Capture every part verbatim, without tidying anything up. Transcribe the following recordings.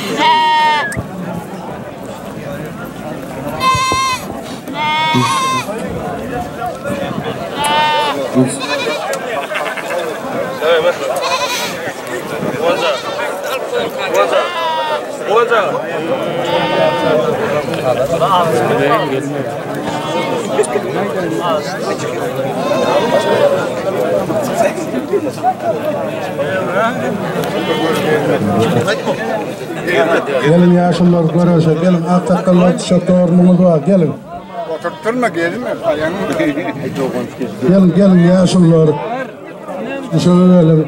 Gelin yaşlılar görüşe, gelin aktakkallar tişörtü ormanız var, gelin. Oturtturma gelin mi? Gelin, gelin yaşlılar. Şöyle öyle.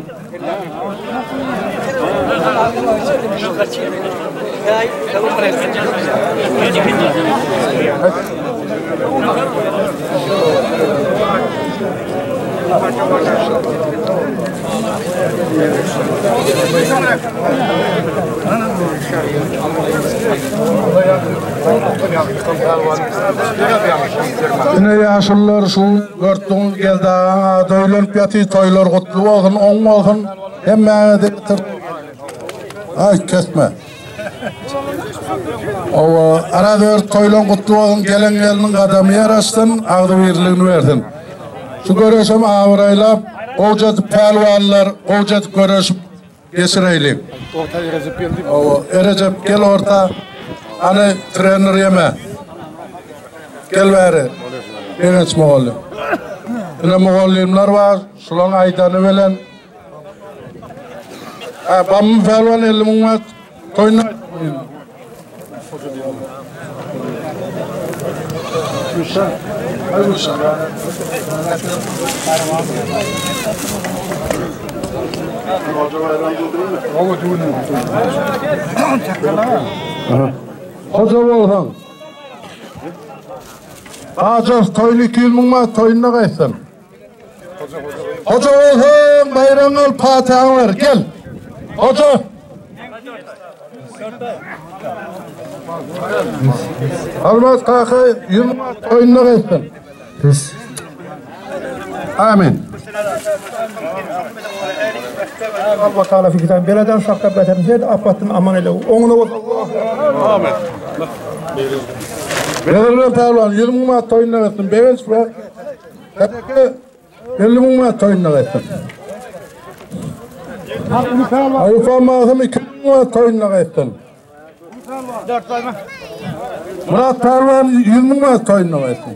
Yine yaşlılar şu gördüğünüz geldi ağa doylanıp yatı toylar kutlu olsun, on olsun. Hemen de bitir. Ay kesme. O arada toylan kutlu olsun, gelen gelinin adamı yarasın, ağdı birliğini verdin. Şu görüşüm ağıraylap, oğucadı pelvallar, oğucadı görüşüp geçireyleyim. Orta Recep geldi. O Recep gel orta, hani trainer yeme. Gel beri. Genç Moğollim. Yine Moğollimler var, şulan aydanı velen. Ha, bamın pelvan ellimin var, toyuna. Gülşen, hay Gülşen. Hoca Volkan. Hacı toyun iki yıl mı toyununa kaysın. Hoca Volkan bayram al Fatiha'nı ver gel. Hoca. Almaz kaka yıl toyununa kaysın. Biz. Amin. Allah Teala fikirden beleden şakka beterim her apattın aman ele onuna bak Allah. Amin. Belirli pehlivan yirmi manat toyununa kaysın. Beğenç ve tepeki elli manat toyununa kaysın. Ayıfan mağazım iki manat toyununa kaysın. Murat pehlivan yirmi manat toyununa kaysın.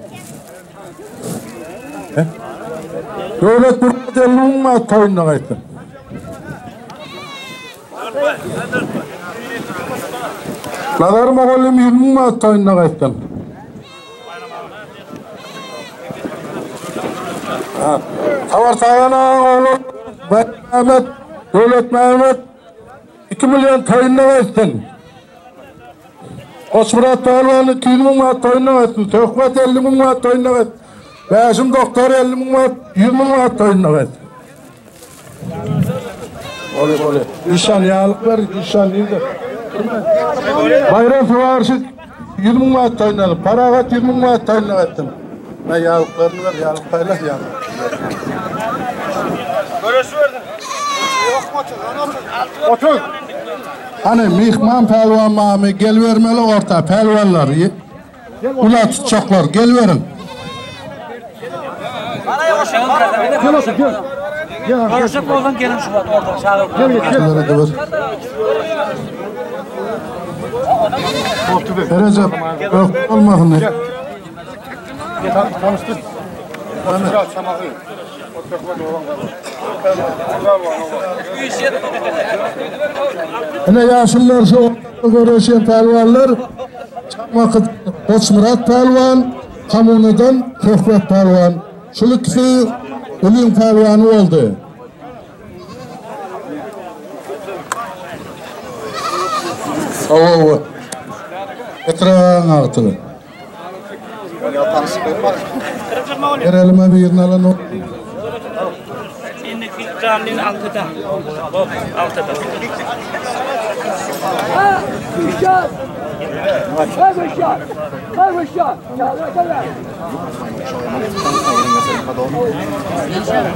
Devlet Murat elli manat toyununa kaysın. Nazar Moğollim yirmi manat toyununa kaysın. Savar Sağana oğlu Mehmet, Devlet Mehmet iki milyon toyununa kaysın. Osmurat Pehlivan'ı iki yirmi manat toyununa kaysın. Tökmet elli manat toyununa kaysın. Beşim doktor elli manat, yirmi manat toyununa kaysın. Öyle öyle. İnşan yağlık ver, inşan değil de. Bayram Fuarşı yirmi manat toyununa, paragat yirmi manat toyununa kaysın. Ben yağlıklarını ver, yağlık paylaş yağlık. Görüşü verdin. Otur. Hani mihman pelvan mami gel vermeli orta pelvanlar. Ula tutacaklar gel verin. Gel olsun gel. Görüşüp olsan gelin şu var orada çağırın. Gel gel gel. Recep yok olmasın ne? Tanıştır. Otur çamağı. Yine yaşlılar şu görüşen pelvanlar Çakmakı Osmurat Pelvan, Kamunu'dan Töhvet Pelvan. Şu ikisi ölüm pelvanı oldu. Oo. Ekran altı. Her elime bir nalan o. İndik ikramın altıda. Altıda. Kuşat! Hay kuşat! Hay kuşat! Gel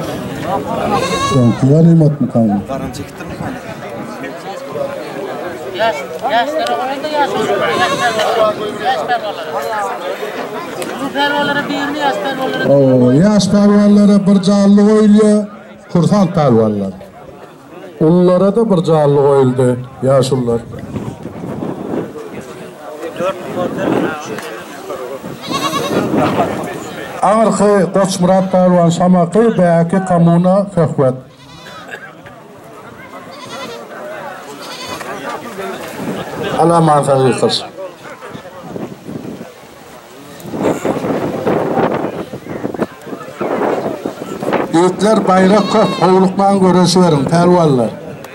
Son ganimet mi kaldı? Yaş, yaşlara olayında yaş olur. Yaş pervaları. Bu pervaları birini yaş pervaları. Oo, yaş pervaları bir canlı koyuluyor. Kursant pervalar. Onlara da bir canlı koyuldu. Yaşlılar. Ağırkı Koç Murat Pervan Şamakı Beyaki Kamuna Fehvet. Alaman sayıkız. Yiğitler bayrak köp, hovlukman göresi verin, pervallar.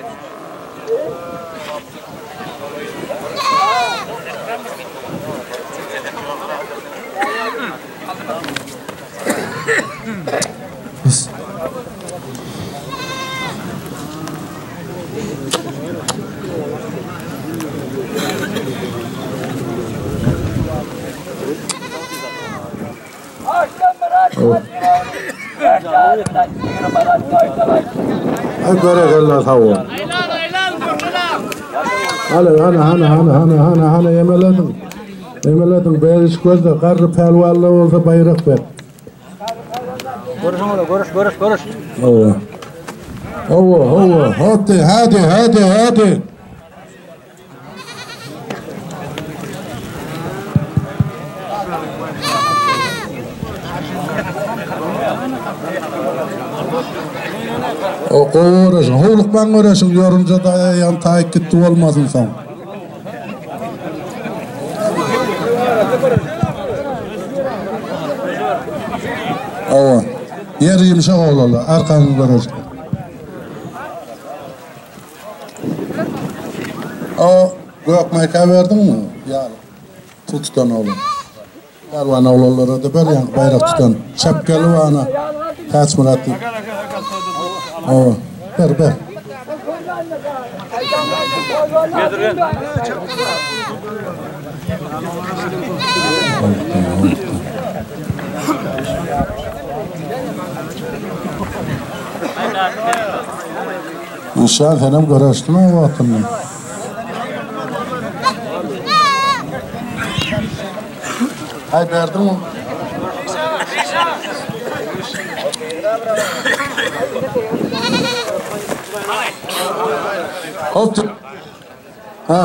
Ay berekeller tavuğu. Hadi hana hana hana hana hana hana yemeledin. Yemeledin beriş gözde karı pelvallı olsa bayrak ver. Görüş ola, görüş, görüş, görüş. Ova. Ova, ova. Hadi, hadi, hadi, hadi. O kovuyorsun, hovlukman görüyorsun, yorunca da yan tayik gitti olmasın sen. Ova, yer yumuşak oğlalı, arkanı görüyorsun. O, gökmeyke verdin mi? Ya, tutudan oğlum. Yarvana oğlalara da ver yan bayrak tutan. Şapkalı vana, kaç muratlı. Oo, ver ver. İnşallah senem görüştün o vaktinde. Hay verdin mi? Hop. Ha.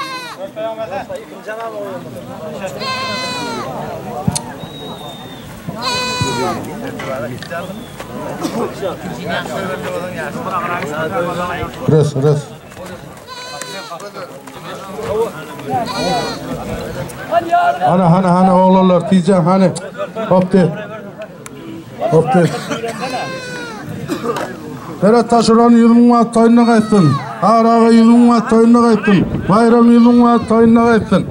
Res, res. Hana hana hana oğlanlar diyeceğim hani. Hop de. Hop de. Berat taşıran yılınma toyuna kayıttın. Ağrağı yılınma toyuna kayıttın. Bayram yılınma toyuna kayıttın.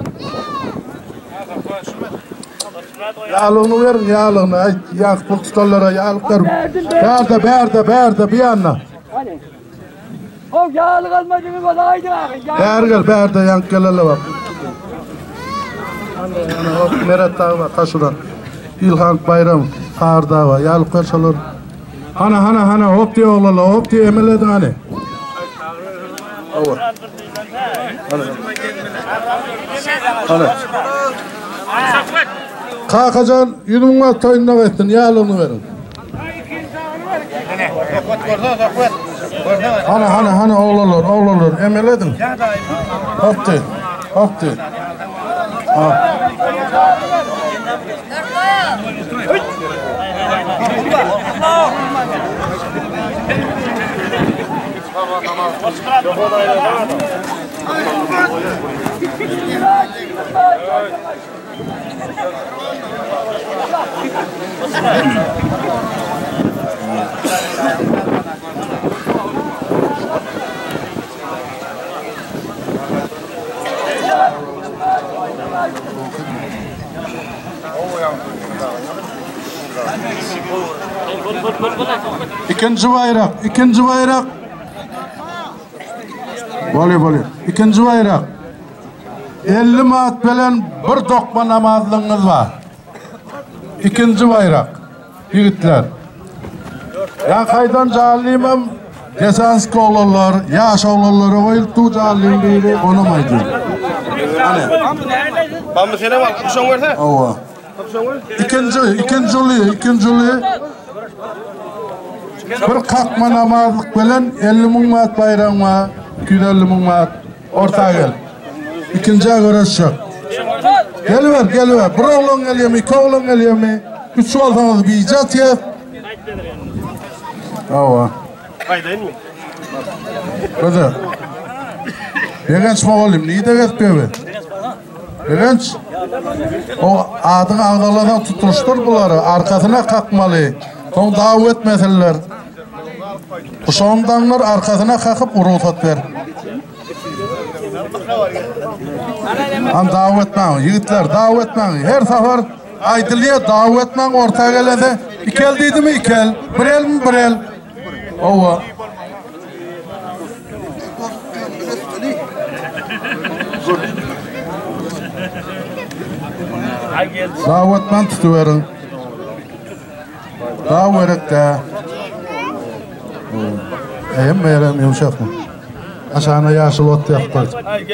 Yağlığını verin yağlığını. Ay, yağ bu tutallara yağlık verin. Berde berde berde bir yana. Hani? O yağlı kalmadığını bana haydi abi. Ergel berde yank gelele bak. Berat Dağba taşıran. İlhan Bayram Ağır Dağba. Yağlık verseler. Hana hana hana hop diye oğlala hop diye emeledin hani. Ova. Hana. Kalkacaksın yudumuna toyununa ettin yağlığını verin. Hana hana hana oğlanlar oğlanlar emeledin. Hop diye hop diye. Ha. İkinci bayrak, ikinci bayrak. Böyle böyle. İkinci bayrak. elli maat bilen bir dokma namazlığınız var. İkinci bayrak. Yiğitler. Ya kaydan cahil imam Desanski oğlanlar, yaş oğlanlara koyup tuğcalıyım deyip onamaydı. Hani? Ben bir sene bak, kuşan verse. Ova. İkinci, ikinci oluyor, ikinci oluyor. Bir kalkma namazlık bilen elli ming manat bayram var, iki yüz elli ming manat orta gel. İkinciye görüşecek. Geliver, geliver. Bir oğlan geliyor mu, iki oğlan geliyor mu? Üç olsanız bir icat yap. Ova. Kaydayın mı? Kızı. Begenç mi oğlum? Niye de getmiyor be? Begenç. O adın ağdalardan tutuştur bunları. Arkasına kalkmalı. Son davet meseleler. Kuşağımdanlar arkasına kalkıp uğrutat ver. An davetmen, yiğitler davetmen. Her sefer aydılıya davetmen ortaya gelede. İkel dedi mi ikel? Bir el mi bir el? Ova. Davetmen tutuverin. Davet de. Hem meyrem yumuşak mı? Aşağına yaşıl ot yaptık.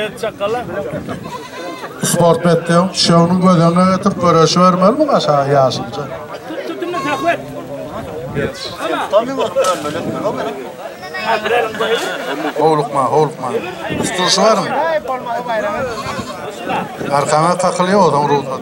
Sport bettiğim şovunun gözüne getirip görüşü vermeli mi aşağı yaşılca? Oğlukma, oğlukma. Üstürüsü var mı? Arkana takılıyor odan ruhdan.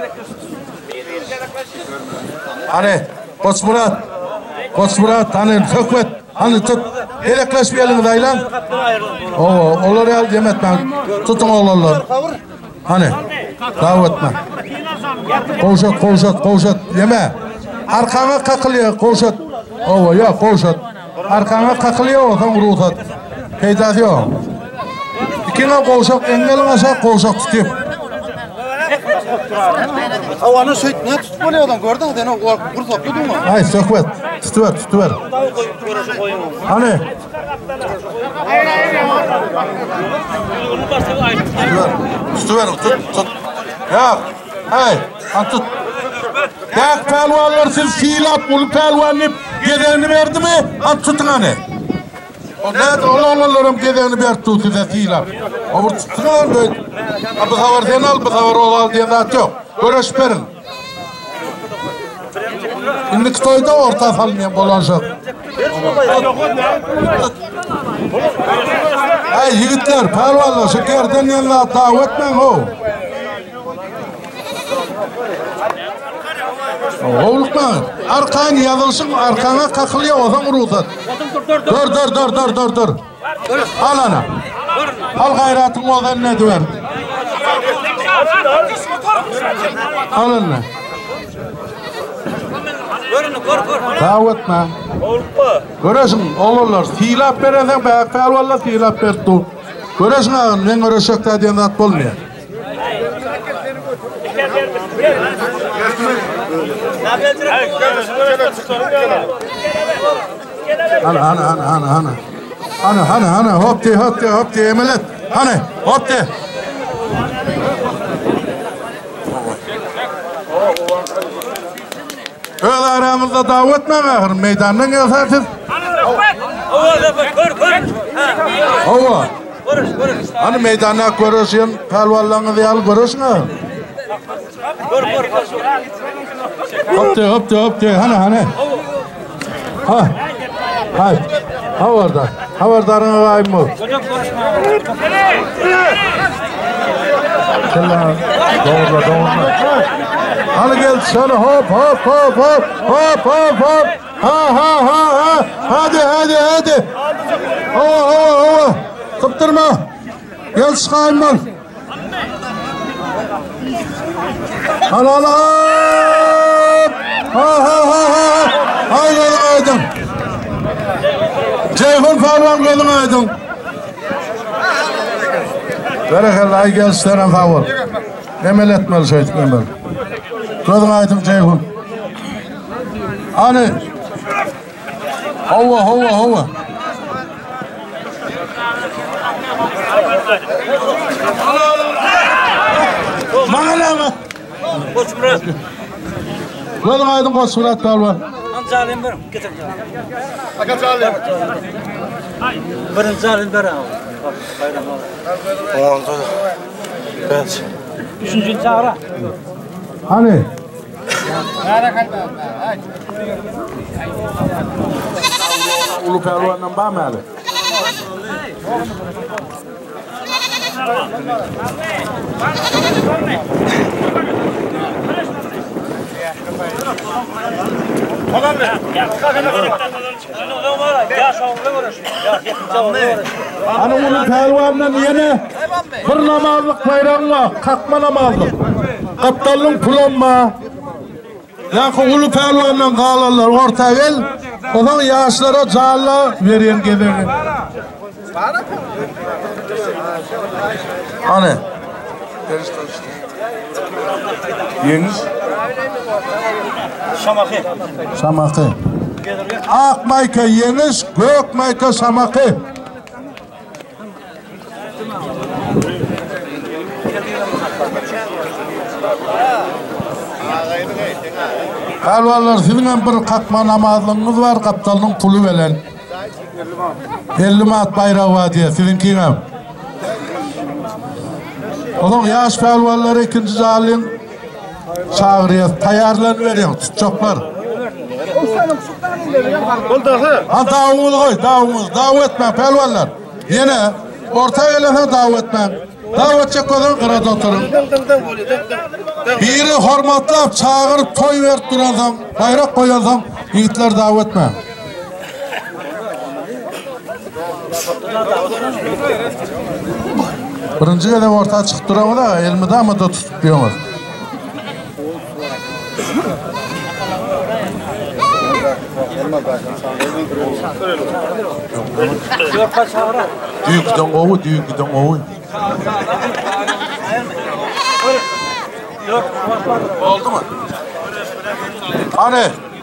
Hani, Koç Murat. Koç Murat, hani sökmet. Hani tut. Elekleş bir elini dayılan. Oo, olur el yemetmen. Tutun oğlanlar. Hani, davetme. Kovşat, kovşat, kovşat. Yeme. Arkana kakılıyor, kovşat. Oo, yok, kovşat. Arkana kakılıyor odan ruhdan. Peydası yok. İkine kovşak, engelin aşağı kovşak tutayım. Havanın süt ne tutmuyor adam gördün mü? O kurt topluyor mu? Hayır, sökmet. Tutuver, tutuver. Hani? Tutuver, tutuver, tut, tut. Ya, hey, an tut. Dek pelvanlar siz fiilap, bunu pelvanlayıp gedeğini verdi mi? An tutun hani. O ne? Olanlarım gedeğini verdi tut size fiilap. O bu tutun hani böyle. Bu sefer sen al, bu sefer ol al diye zat yok. Görüş verin. Şimdi Kıtoy'da orta salmayan bolanacak. Hey yigitler, pervallar, şu kerden yanına davetmen o. Oğlukma, arkan yazılsın, arkana kakılıyor, o zaman ruhsat. Dur, dur, dur, dur, dur, dur. Al ana. Al gayratın o zaman ne düver. Al ana. Davetme. Görüyorsun, olurlar. Silap verirsen, bayak pervallar silap verdi. Görüyorsun ağın, ben görüşecekler diyen zat olmuyor. Ana, ana, ana, ana, ana. Ana, ana, ana, hop de, hop de, hop de, emelet. Hani, hop de. Öyle aramızda davet mi ağır? Meydandan gelseniz. Ova. Hani meydana görüşün, pelvallarını diyal görüşün ağır. Hop de, hop de, hop de, hani, hani. Ha, hay. Ha orada, ha orada ağayım ol. Selam, doğru, doğru. Hani gel sana hop hop hop hop hop hop hop ha ha ha ha hadi hadi hadi hava hava hava kıptırma gel çıkayım ben hala hala ha ha ha ha hay gelin aydın Ceyhun Farvan gelin aydın berekallah gel isterim favor emel etmeli şeydik emel gözün aydın Ceyhun. Hani hava hava hava. Mağala mı? Koç Murat. Gözün aydın Koç Murat var. Anca alayım benim. Getir. Kaç alayım? Birinci alın beri al. Oldu. Evet. Üçüncü çağıra. Hani? Ulu Pervan'dan bağ mı Ali? Hani Ulu Pervan'dan yine bir namazlık bayramla, kalkma namazlık. Kaptanlığın kullanma. Yakı Ulu Pervan'dan kalanlar orta gel. Odan yaşlara canlı veriyen gelirin. Hani? Yeniz? Şamakı. Şamakı. Ak mayka yeniz, gök mayka şamakı. Kalvarlar sizin bir kalkma namazlığınız var, kaptanın pulu veren. elli mat bayrağı var diye, sizinkine. Onun yaş kalvarları ikinci zalin çağırıyor, tayarlan veriyor, tutacaklar. Ha davumuz koy, davumuz, davu etme pelvallar. Yine orta elene davu etme. Davetçek olan kırada oturun. Biri hormatlap, çağırıp, toy verip durasam, bayrak koyasam, yiğitler davet etme. Birinci kadar ortaya çıkıp duramı da, elimi de ama da tutup diyorlar. Düğükten ovu, düğükten ovu. Oldu mu? Hani?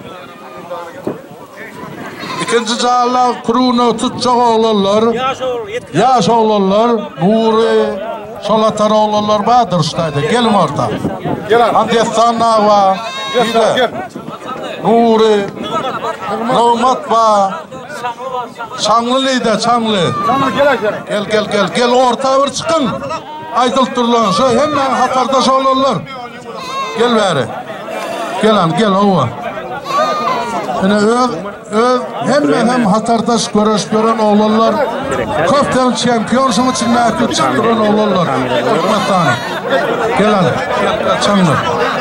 İkinci cağlar kurunu tutacak oğlanlar. Yaş oğlanlar. Nuri, Şolatar oğlanlar Bahadır ustaydı. Gelin orta. Andiyetsan Nava. Gel. Nuri. Numat Ba. Çanlı'lıydı, Çanlı. Gel gel gel. Gel orta bir çıkın. Aydılık durlan. Şu hemen hatardaş oğlanlar. Gel bari. Gel an gel ova. Yani öz, öz hemen hem hatardaş görüş gören oğlanlar. Köften şampiyon şunun için məhkûd çıktıran oğlanlar. Hürmetani. Gel an. Gel Çanlı.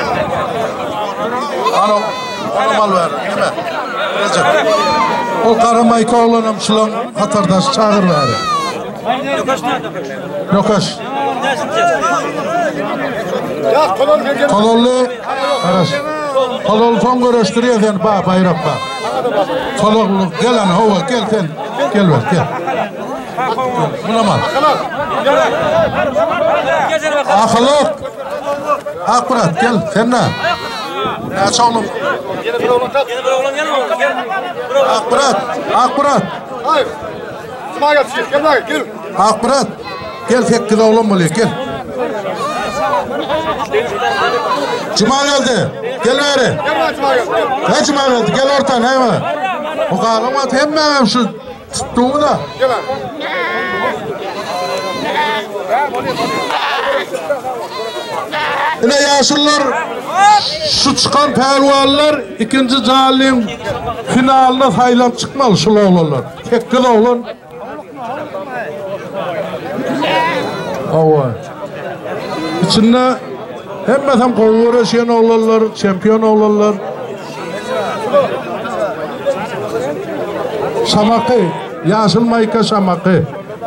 Ano, onu mal ver. Yeme. Recep. O Karamayka oğlanım şulan hatardaş çağır bari. Yokaş. Kolollu. Araş. Kolollu son görüştürüyor sen ba bayrak ba. Kolollu gel ana hova gel sen. Gel ver gel. Buna mal. Akılık. Akburat gel sen ne? Ne çoğlum? Akburat. Akburat. Hayır. Cuma gel, gel bak, gel. Akburat. Gel sekiz oğlum oluyor gel. Cuma geldi. Gel bari. Gel Cuma gel. Ne Cuma geldi? Gel ortadan hemen. O kalamat hemen şu tuttuğumu da. Gel lan. Yine yaşlılar şu çıkan pehlivanlar ikinci calim finalına sayılan çıkmalı şu oğlanlar. Tek kız oğlan. Ova. İçinde hem hem konvoraşyan oğlanlar, şampiyon oğlanlar. Şamakı, yaşıl mayka şamakı.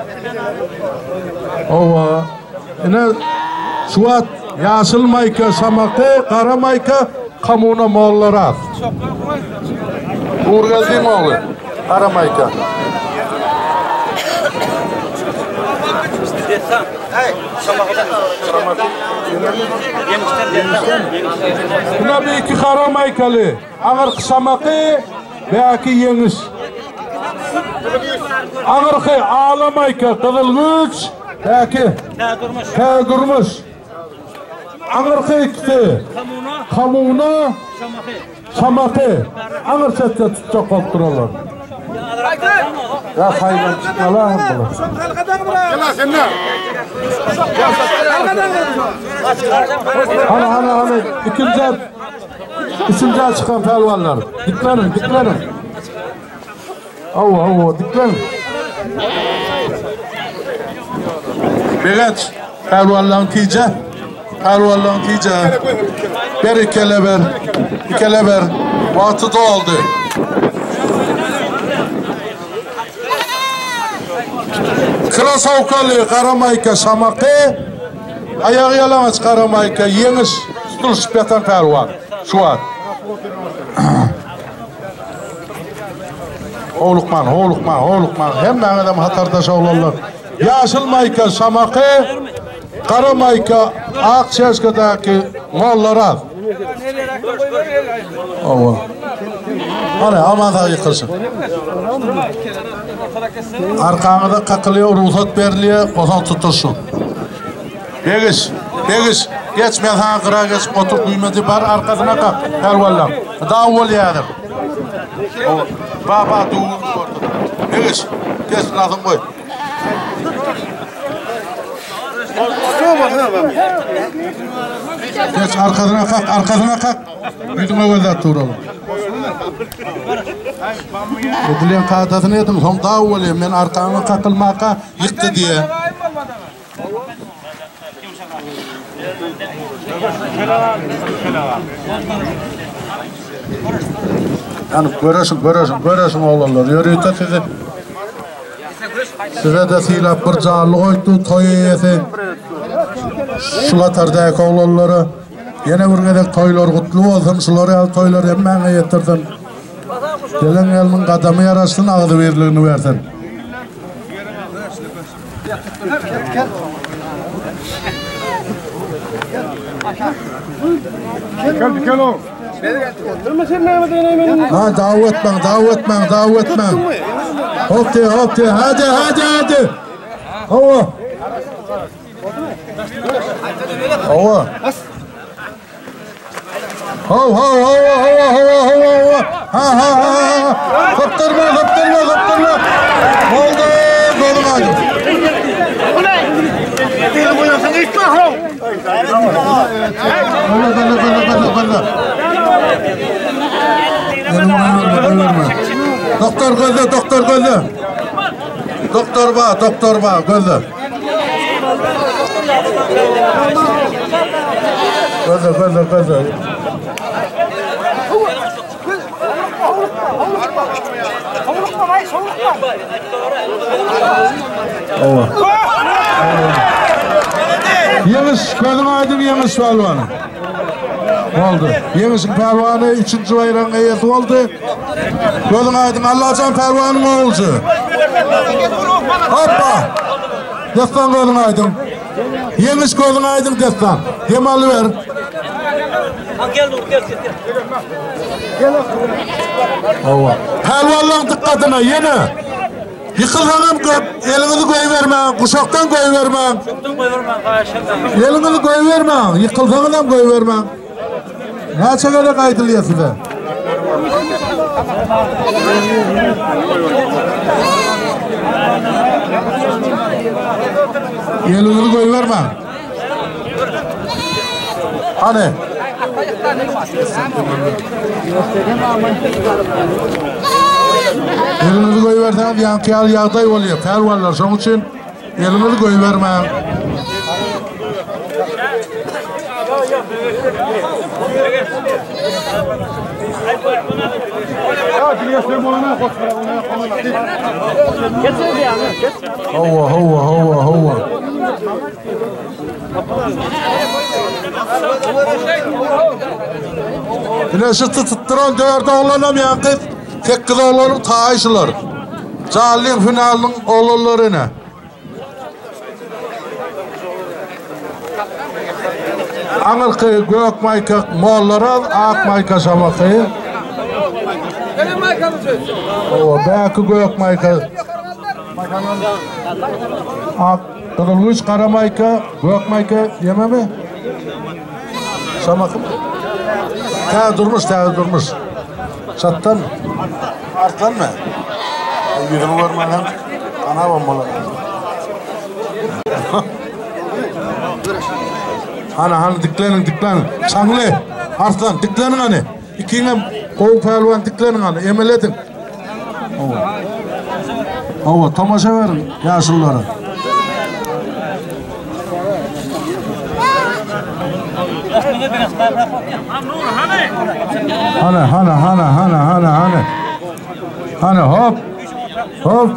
Ova. Yine Suat, yaşıl mayka şamakı, kara mayka kamuna moğulları az. Uğur geldi mi oğlu? Kara mayka. Buna bir iki kara maykalı. Ağır şamakı belki yeniş. Ağır ağla mayka, kızıl güç belki te durmuş. Ağır ikisi kamuna şamakı. Ağır sette tutacak olduruyorlar. Ya hayvan çıkmalar bunu. Hani hani hani ikinci ikinci çıkan pelvanlar. Diklenin diklenin. Avu avu diklenin. Begat pelvanların tice. Pelvanların tice. Bir ikeleber. İkeleber. Vakti doldu. Krasovkalı Karamayka Samakı, ayağı yalamaç Karamayka, yeniş tutuluş beten pelvan. Şu an. Oğlukman, oğlukman, oğlukman. Hem ben adam hatardaş oğlanlar. Yaşıl Mayka Samakı, Karamayka Akçeşka'daki mallara. Allah. Hani aman da yıkılsın. Arkanıda kakılıyor, ruhsat veriliyor, o zaman tutursun. Begiş, begiş. Geç ben sana kıra geç, otur kıymeti var, arkasına kalk. Pervallam. Daha ol yadır. Baba, duğun ortada. Begiş, geç lazım koy. Geç arkasına kalk, arkasına kalk. Yüzüme gözler tuğralım. Ödülen kağıdasını yedim, son daha olayım. Ben arkamı kakılmaka yıktı diye. Yani göresin, göresin, göresin oğlanlar. Yürüyüte sizi. Size de silap bir canlı koydu, toyu yesi. Şulatardaki oğlanları. Yine bir gedek toylar kutlu olsun, şuları toylar emmene getirdim. Gelen elmin kadamı yarasın, ağzı veriliğini versin. Gel gel oğlum. Ha davet ben, davet ben, davet ben. Hop de, hop de, hadi, hadi, hadi. Hava. Hava. Hav hav hav hav hav hav hav ha ha ha kaptırma kaptırma kaptırma oldu golüm aldı. Golüm oynasın ilk mahrum. Balla balla balla balla balla. Doktor gözü doktor gözü. Doktor ba doktor ba gözü. Gözü gözü gözü. Allah. Yemiz, gözüm aydın Yemiz pelvanı. Oldu. Yemiz'in pelvanı üçüncü bayram eyesi oldu. Gözüm aydın Allah'can pelvanı oldu. Hoppa. Destan gözüm aydın. Yemiz gözüm aydın destan. Yemalı ver. Gel dur gel gel. Allah. Pelvanların dikkatine yine. Yıkılhanım köp, elinizi koyuverme, kuşaktan koyuverme. Kuşaktan koyuverme, kaşından. Elinizi koyuverme, yıkılhanım koyuverme. Ne çekere kaydılıyor size? Elinizi koyuverme. Hani? Elinizi koyuversen yankıyalı yağday oluyor. Pervanlar son için elinizi koyuverme. Hova hova hova hova. Güneşi tutturan dörde oğlanam yankı. Tek kız oğlanın taşılar. Cahilin finalinin oğlanlarına. Anılkı gök mayka moğullara, ak mayka samakı. Benim maykamı söz. O belki gök mayka. Ak kırılmış kara mayka, gök mayka yeme mi? Samakı mı? Ta durmuş, ta durmuş. Çattan mı? Arttan mı? Yüzünü görmeden ana bombalı. Ana hani diklenin diklenin. Çanglı. Arslan diklenin hani. İkine kol pehlivan diklenin hani. Emeledin. Ova. Ova tamaşa verin yaşlılara. Hani hani hani hani hani hani. Hani hop. Hop.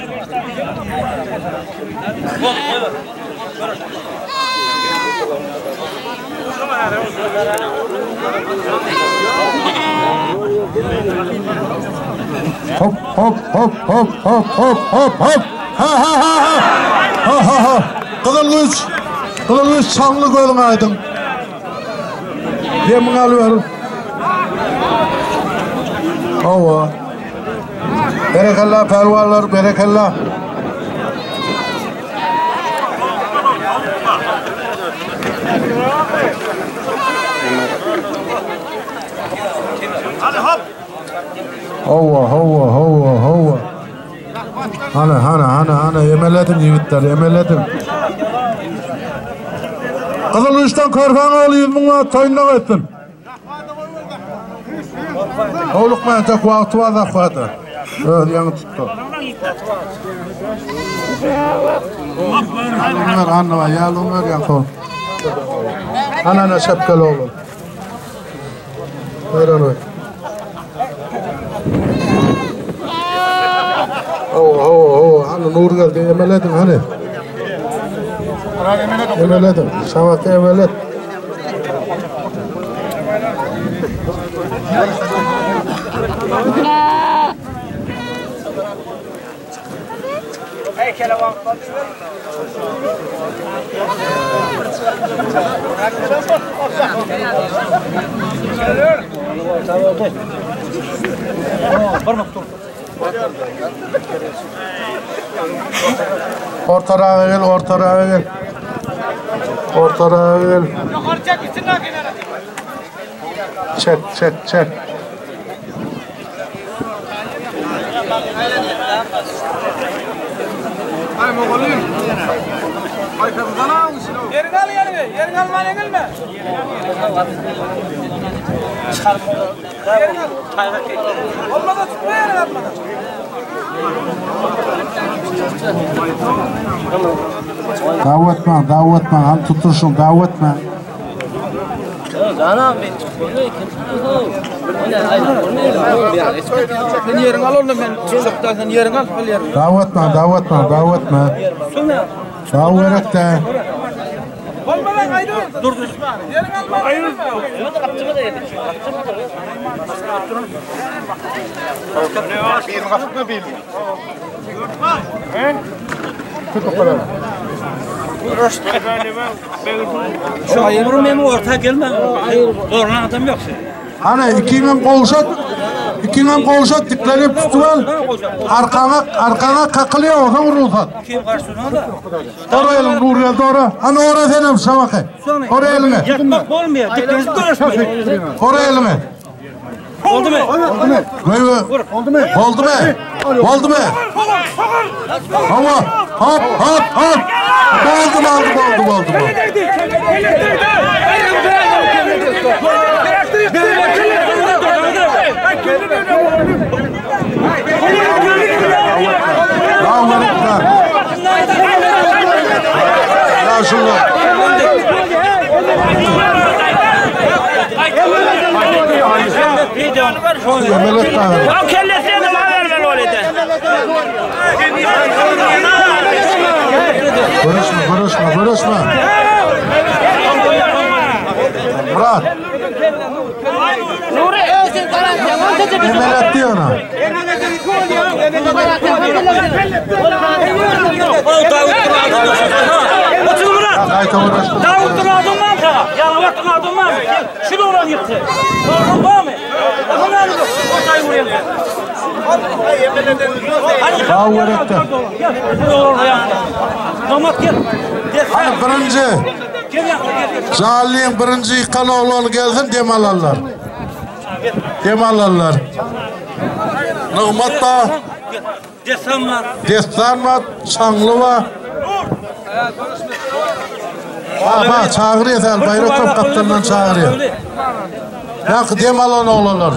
Hop hop hop hop hop hop hop hop. Ha ha ha ha. Ha ha ha. Kızılgüç. Kızılgüç çanlı koyun aydın. Yemin alıyorum. Ova. Berekallah pervarlar, berekallah. Hadi hop. Hova, hova, hova, hova. Ana, ana, ana, ana, emeledim yiğitler, emeledim. Kızılgüç'ten korkan oğlu yüz bunlar toyundan ettin. Oğlukmayın tek vakti var da fayda. Evet, yanı tuttu. Bunlar anne var, yağlınlar yan kol. Anana şapkalı oğlum. Buyurun öyle. Oo, oo, oo, hani Nur geldi, emeledin hani. Emeledin, şavakta emeled. Heykele var. Ortaya gel, ortaya gel. Ortaya gel. Yukarı çek gitsin lan kenara. Çek, çek, çek. Ay moğolluyum. Ay kızdan almışsın o. Yerini al yerini. Yerini alma yenilme. Yerini al. Olmadı tutma yerini atmadan. Davetme, davetme, hem tutursun, davetme. Sen yerini al oğlum ben. Çoktan sen yerini al. Al yerini. Davetme, davetme, davetme. Davet de. Olmadan ayrı. Dur dur. Yerini alma. Ayrı. Bir kapık mı bir? Şu ayırım benim ortaya gelme. Zorlan adam yok sen. Hani ikinin kolşat, ikinin kolşat diklenip tutuval. Arkana, arkana kakılıyor, orada vurulsan. Kim karşısına da? Oraya elin, Nur geldi oraya. Hani oraya senem şavakı. Oraya eline. Yatmak olmuyor. Dikkatinizi görüşmeyin. Oraya eline. Oldu mu? Oldu mu? Oldu mu? Oldu mu? Oldu mu? Ama hop hop hop. Oldu mu? Oldu mu? Oldu mu? Bravo Melekler. Ya şunlar. Melekler. Ya kellesine de haber ver öyle. Konuşma, konuşma, konuşma. Murat. Emelet diyor ona. Otur Murat. Kayta uğraşma. Davut Duradın var mı? Ya Davut Duradın var mı? Şunu olan yıktı. Doğru var mı? Bakın abi bu. Ortayı vurayım. Daha uğraştı. Gel. Oraya. Damat gel. Hani birinci. Zali'nin birinci yıkan oğlanı gelsin demalarlar. Demalarlar. Nıgmat da Desanlar. Destanma, Çanlıva. Baba, çağırı yeter, Bayrakov kaptandan çağırıyor. Yak demalan oğlanlar.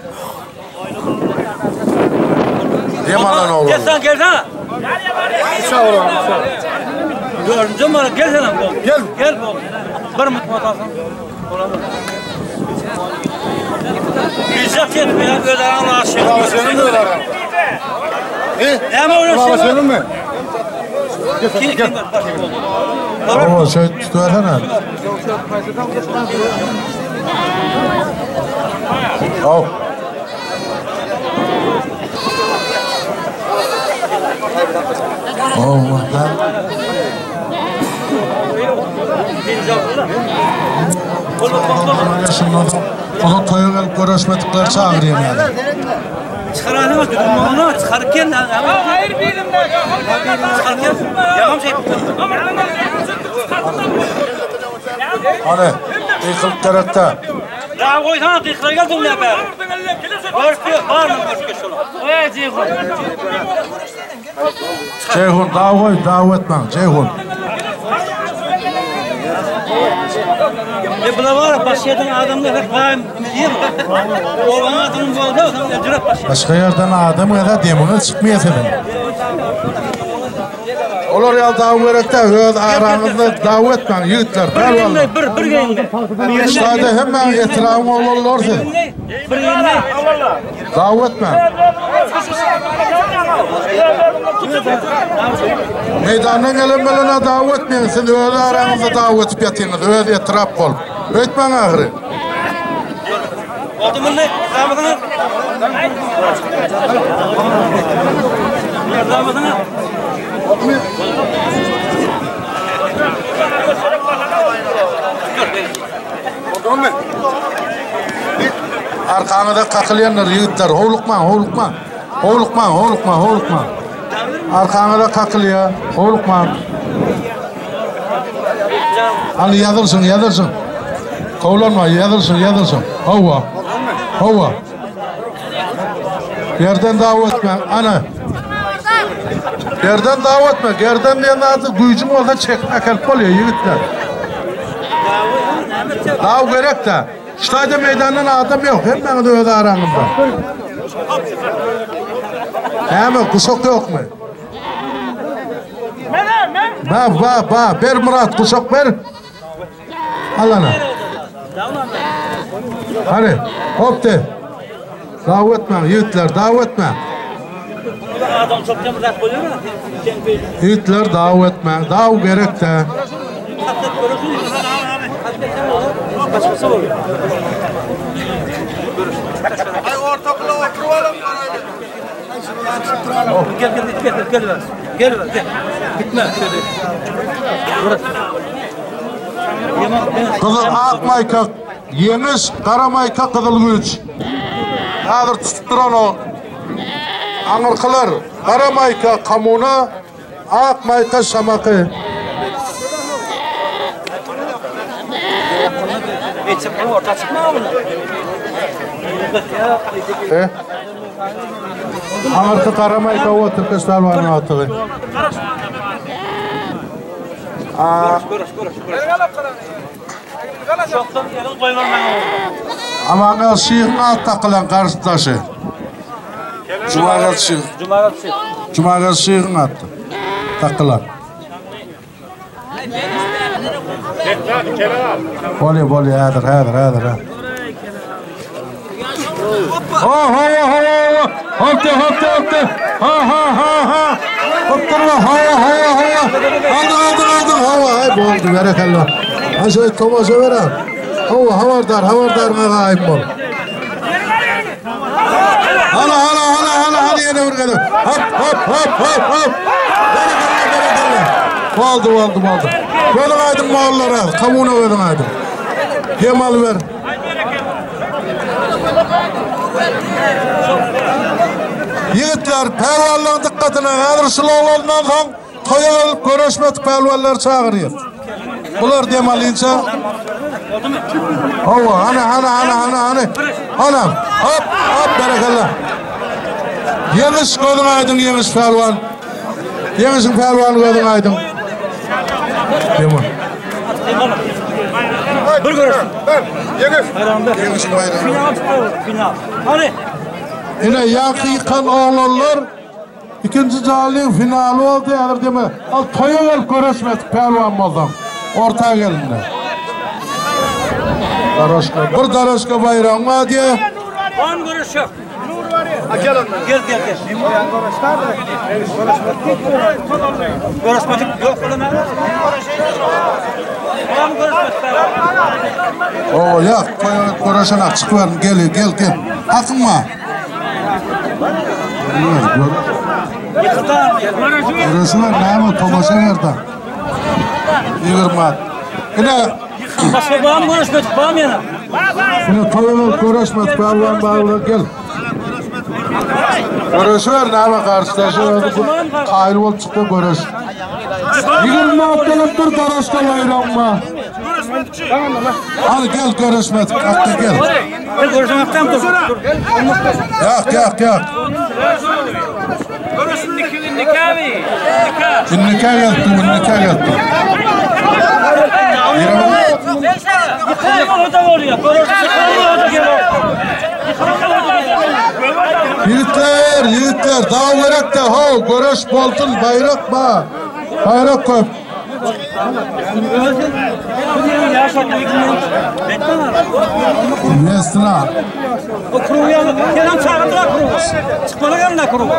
Demalan oğlanlar. Desan gelsene. Sağ ol abi, sağ ol. Gördüm bana gelsene. Gel. Gel bu. Bir mutlu atasın. İzzet etmeyen ödeğin aşığı. Baba senin mi öyle aran? E? Ne mi öyle Baba şey senin mi? Kim kim var? Baba, şey tutuversene. Al. Allah'tan. Onu toya gelip görüşmedikleri çağırayım yani. Çıkaralım mı? Onu çıkarırken hayır birim de. Çıkarırken yalan şey. Hani yıkılıp gerekte. Ya koysana kıyıklara geldin ya be. Görüşüyor. Var mı görüşüyor şunu? Evet Ceyhun. Ceyhun daha koy, daha etmem. Ceyhun. E buna var ya başlayan adamlar hep var değil mi? O bana adamın bu oldu o zaman öldürüp başlıyor. Başka yerden adam ya demine çıkmaya sedin. Olur ya davet gerekte, öz aranızda davet etmen, yiğitler, pervalar. Bir bir gelin. Sadece hemen etrafı olurlar sedin. Bir gelin. Davet etmen. Meydandan gelenmelene davet etmeyin, siz öz aranızda davet edip yatınız, öz etraf ol. Ötmen ahırı. Oldu mu ne? Damadını. Damadını. Arkanıda kakılayanlar yiğitler, hovlukma, hovlukma. Hovlukma, hovlukma, hovlukma. Arkanıda kakılıyor, hovlukma. Hani yadırsın, yadırsın. Kovlanma, yadırsın, yadırsın. Hova, hova. Yerden davet etme, ana. Yerden davet etme, yerden diyen adı gücüm olsa çekme kelp oluyor yiğitler. Dav gerek de. Stadyon meydanının adam yok, hemen de öyle aranızda. Hemen kuşak yok mu? Ba ba ba, ver Murat kuşak ver. Allah'ına. Hadi, hop de. Davet etme, yiğitler, davet etme. Adam çok temizlik koyuyor mu? Yiğitler davet etme, dav gerek de. Başkası oluyor. Ay ortakla oturalım. Gel gel gel gel gel. Gel gel. Gitme. Burası. Kızıl ak mayka, yeniz, kara mayka, kızıl güç. Hazır tutup duran o. Anırkılar, kara mayka, kamuna, ak mayka, şamakı. Geçip orta çıkma mı? E? Anırkı kara mayka, o Türkes Pelvan'ın atığı. Koraş koraş koraş. Çoktan elin koyman bana. Ama ne şiirin alt takılan karşıdaşı. Cumagat şiir. Cumagat şiir. Cumagat şiirin attı. Takılan. Boli boli hadır hadır hadır hadır. Oh oh oh oh. Hopte hopte hopte. Ha ha ha ha. Hopturma ha ha ha. Aldı aldı aldı. Hava ay boldu berekallah. Aşağı tomaşa veren. Hava havardar havardar ağayım bol. Hala hala hala hala hala yine vurgadım. Hop hop hop hop hop. Berekallah berekallah. Oldu oldu oldu. Verin aydın mallara. Kamuna verin aydın. Yemal ver. Yiğitler, pervalların dikkatine kadrışılı olandan son toya alıp görüşmedik pervallar çağırıyor. Bunlar demalıyınca Hava, hani hani hani hani hani Anam, hop hop berekallah. Yeniş gözün aydın, yeniş pelvan. Yenişin pelvanı gözün aydın. Tamam. Bir görürsün. Yeniş. Yenişin bayrağı. Final çıkıyor, final. Hadi. Yine yakıkan oğlanlar ikinci canlının finali oldu yani değil mi? Al toya gel görüşmedik pelvan oldum. Ortaya gelin. Daraşka, bir daraşka bayrağın var diye. On görüş yok. Gel ondan. Gel gel gel. Görüşmedik yok oğlum. Tamam görüşmedik. Oo ya toya görüşen açık verin gel gel gel. Akın mı? Yıkıdan. Görüşüler ne mi? Tomaşa nerede? Yığırma. Yine Başka bağım görüşmedik. Bağım yana. yine toya görüşmedik pelvan bağlı gel. Görüşüler ne mi karşılaşıyor? Hayır ol çıktı görüş. Yığırma aptalıktır daraşka bayrağın mı? Hadi gel görüşmedik. Hakkı gel. Gel görüşmekten dur. Yak yak yak. Görüşün nikahı nikahı. Nikah. Nikah geldi, nikah geldi. Yıkılma orada oluyor. Görüşün orada geliyor. Yiğitler, yiğitler, dağ verek de ho, görüş boltun, bayrak ba. Bayrak koy. Nesine? O kuru yanı, gelen çağırdılar kuru. Çıkmalı yanına kuru.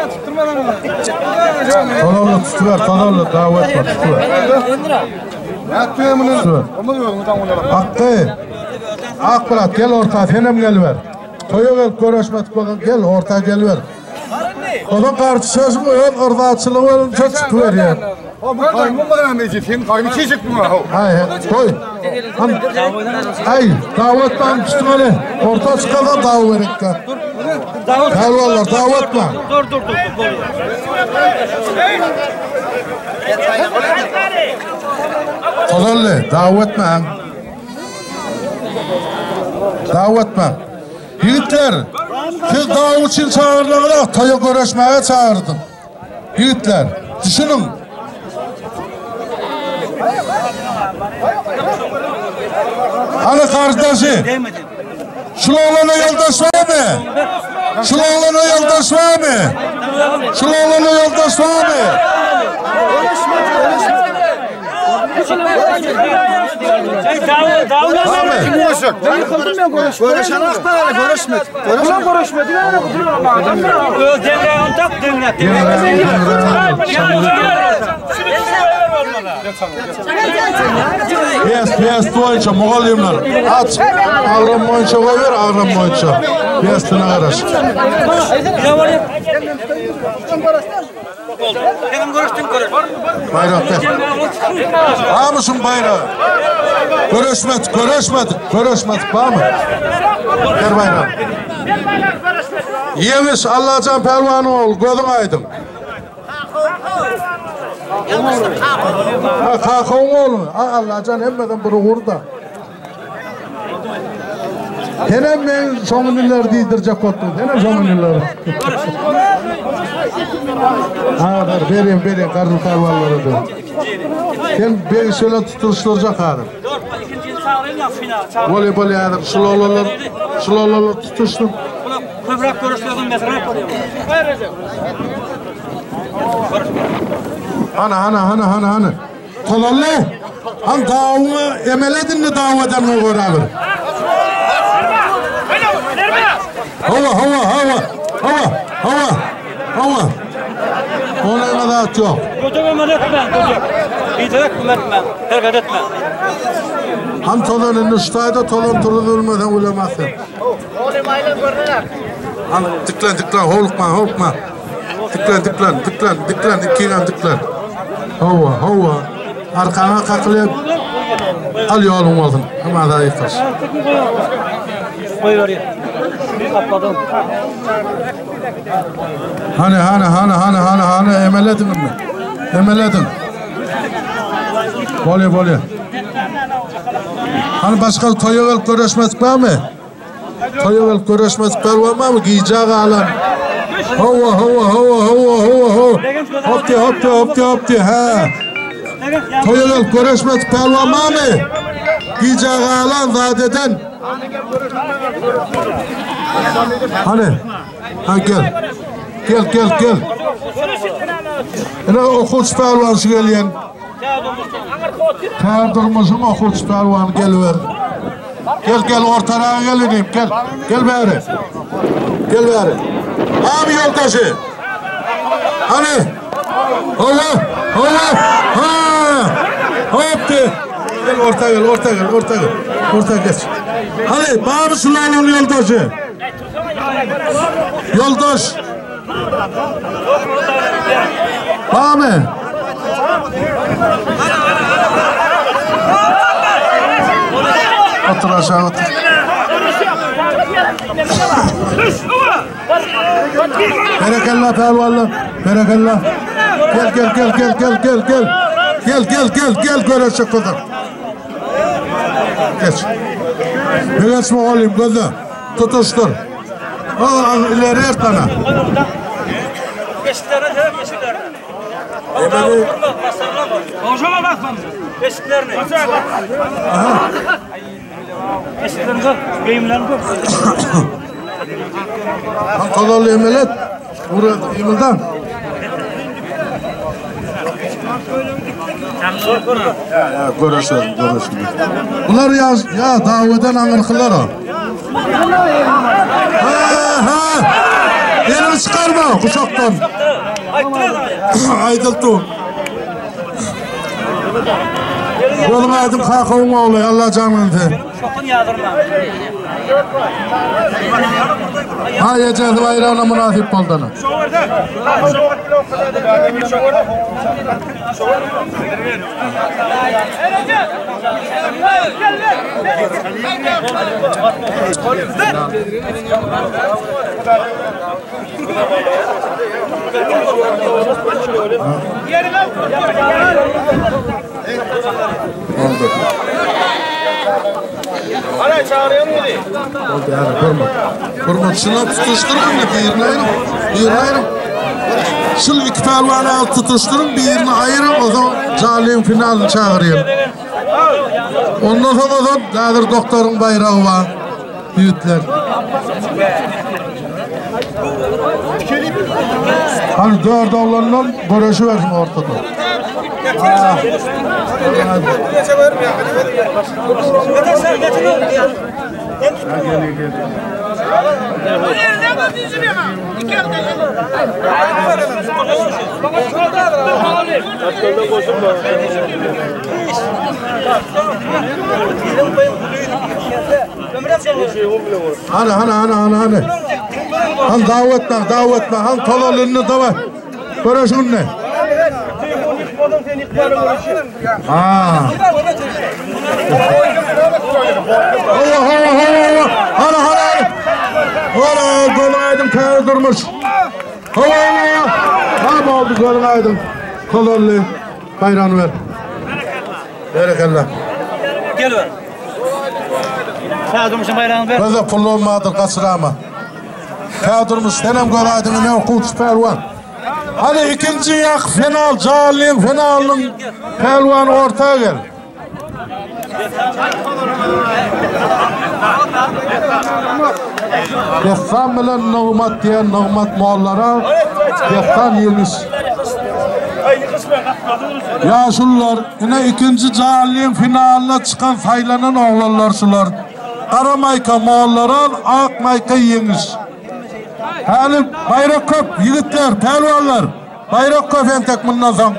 Tonarlı tutuver, tonarlı, davet var, tutuver. Ya tüyemini. Tutuver. Hakkı, Akbarat gel orta, fenem geliver. Toya gel, görüşmedik bakın, gel orta geliver. Onun karşısız mı yok, orada açılığı olunca çıkıver ya. Bu kaymış mı lan Necip? Senin kaymış çiçek mi var? Hayır, koy. Hayır, davetman üstüne orta çıkadan davet verek de. Pelvallar, davetma. Dur dur dur. Tozallı, davetme. Davetme. Yiğitler, siz davet için çağırdılar, toya görüşmeye çağırdım. Yiğitler, düşünün. Hani kardeşi? Şulalana yoldaş var mı? Şulalana yoldaş var mı? Şulalana yoldaş var mı? Görüşen aktarla görüşmedi. Ulan görüşmedi. Ne bu? Devre tak devre. Piyas, piyas boyunca Moğolyumlar. Aç, ağram boyunca koyver, ağram boyunca. Piyasına araş. Ne var ya? Benim görüştüm görüş. Bayrak ver. Var mısın bayrağı? Görüşmedik, görüşmedik, görüşmedik, var mı? Ver bayrağı. Yemiş Allah'can pelvanı ol, gözün aydın. Ha, kakon oğlum. Allah'can emmeden bunu vurda. Henem ben somuniller deydirecek oldum. Henem somuniller. Ha ver, vereyim, vereyim. Karnı karvalları da. Ben beni şöyle tutuşturacak adam. Voleybol yadım. Şulolalar, şulolalar tutuştum. Kıvrak görüşlerden mesela koyuyorum. Ana, ana, ana, ana, ana. Kolallı. Han davını emeledin mi davadan mı görevir? Hava, hava, hava, hava, hava, hava. Ona emedat yok. Göcek emedet etme, göcek. İtirak etme, hareket etme. Han tolanın üstayda tolan turulurmadan ulemazsın. Han tıklan, tıklan, holukma, holukma. Tıklan, tıklan, tıklan, tıklan, ikiyle tıklan. Hava, hava. Arkana kaklayıp al yolun olsun. Ama da yıkar. Koy oraya. Kapladım. Hani, hani, hani, hani, hani, hani, emeledin mi? Emeledin. Bolya, bolya. Hani başka toyavel görüşmedik var mı? Toyavel görüşmedik var mı? Giyeceği alan. Hova hova hova hova hova hova. Hopti hopti hopti hopti ha. Toyal görüşmek pelvan mı? Gicalan zadeden. Hani? Ha gel. Gel gel gel. Ana okuç pelvan şu gelen. Kardırmışım okuç pelvan geliver. Gel gel ortaya geleyim gel. Gel bari. Gel bari. Abi yoldaşı. Hani? Allah! Allah! Ha! Hopti! Gel ortaya gel, ortaya gel, ortaya gel. Ortaya geç. Hani bana Süleyman yoldaşı. Yoldaş. Bana. Otur aşağı otur. Berekallah pehlivanlar. Berekallah. Gel gel gel gel gel gel gel. Gel gel gel gel görecek kadar. Geç. Bir geçme olayım gözle. Tutuştur. Aa ileri er tane. Eşiklerine de eşiklerine. Emeli. Konuşama bakma. Eşiklerine. Aha. Eşiklerini gör. Geyimlerini gör. Han kadarlı emelet. Buraya emelden. Ya ya görüşürüz görüşürüz. Bunlar ya ya daveden angırkılar o. Ha ha. Elini çıkarma kuşaktan. Aydıltı. Yolun aydım kakavun oğlu Allah canını de. Şokun yağdırma. Ha yiyeceğiz bayrağına münasip olduğunu. Oldu. Ana çağırıyorum mu diye? Oldu yani kurma. Kurma şunu tutuşturun da birini ayırın. Birini ayırın. Şunu iki pelvanı alt tutuşturun birini ayırın. O zaman Cali'nin finalini çağırayım. Ondan sonra o zaman nedir doktorun bayrağı var. Büyütler. Hani dört oğlanla görüşü versin ortada. Aa. Hani hani hani hani hani. Han davetme davetme han tolalını davet. Görüşün ne? Aa. Allah Allah Allah. Hala hala. Hala golün aydın kayır durmuş. Allah Allah. Ne oldu golün aydın? Kolorlu bayrağını ver. Berekallah. Gel ver. Sağ durmuşsun bayrağını ver. Böyle pullu olmadır kasırama. Sağ durmuş senem golün aydın ne okuç pelvan. Hadi ikinci yak final, Cali'nin finalinin pelvanı ortaya gel. Dehkan bilen Nağmat diyen Nağmat Moğollara Dehkan yemiş. Ya şunlar yine ikinci Cali'nin finaline çıkan saylanan oğlanlar şunlar. Kara mayka Moğollara ak mayka yemiş. Hali bayrak köp, yigitler, pelvanlar. Bayrak köp entek bundan sonra.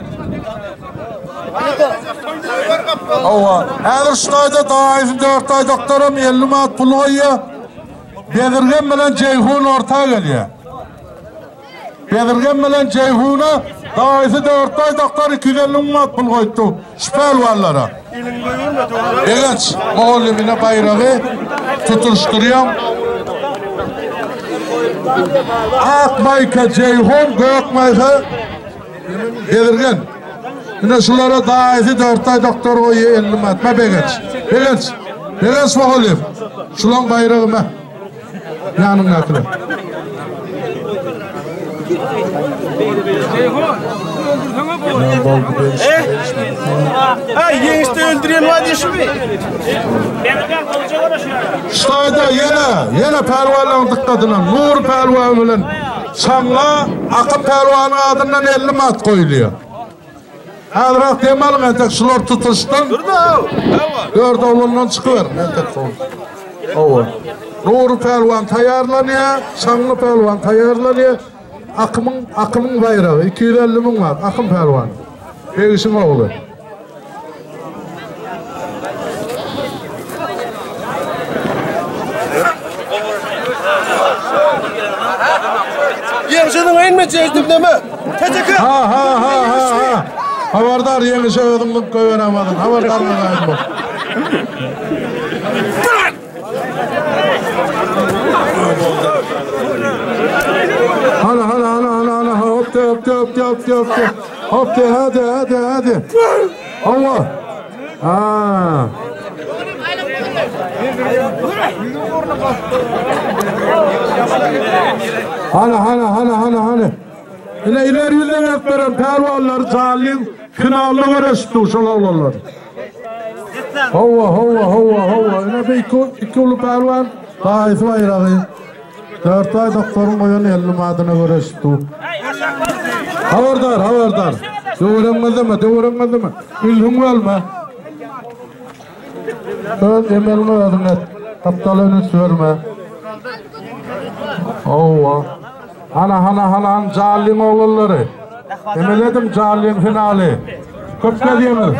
Ova. Her şunayda daha dört ay doktorum elli mat pulu koyuyor. Bedirgen bilen Ceyhun ortaya geliyor. Bedirgen bilen Ceyhun'a daha dört ay doktor iki yüz elli mat pul koydu. Şu pelvanlara. Evet, Moğolumine bayrağı tutuşturuyorum. Ak mayka Ceyhun, gök mayka Bedirgen. Yine şunlara daha ezi dört ay doktor koyuyor elli mat. Ma begeç. Begeç. Begeç Moğolum. Şulan bayrağı ma. Yanım nakli. Ha, yengişte öldüren var diye şu mu? Şayda yine, yine pelvanların dikkatine, Nur pelvan bilen Çamla, Akın pelvanın adından elli mat koyuluyor. Hazırak demelim entek şular tutuştun. Dört oğlundan çıkıver. Entek oğlun. Nur pelvan tayarlanıyor, Çamlı pelvan tayarlanıyor. Akımın, Akımın bayrağı, iki yüz elli bin var, Akın pelvan. Beğişin oğlu. Yengişe'nin ayın mı çeşdim deme? Tecekı. Ha ha ha ha ha. Havardar Yengişe ödümlük koyveremadın. Havardar mı ayın bu? Hala hala hala hala hala hop de hop de hop de hop de hop de hop de hadi hadi hadi Allah ha hala hala hala hala hala ile ileri yüzden yaptıran pervallar zalim finalına uğraştı uşalarlar hova hova hova hova ile bir iki iki ulu perval daha isi var ya dört ay doktorun koyan elli madına uğraştı havardar havardar doğuranmadı mı doğuranmadı mı ilhum olma söz emelini ödün et kaptalını sürme hova Hana hana hana Callin oğulları. Emeledim Callin finali. Köpke diyemiz.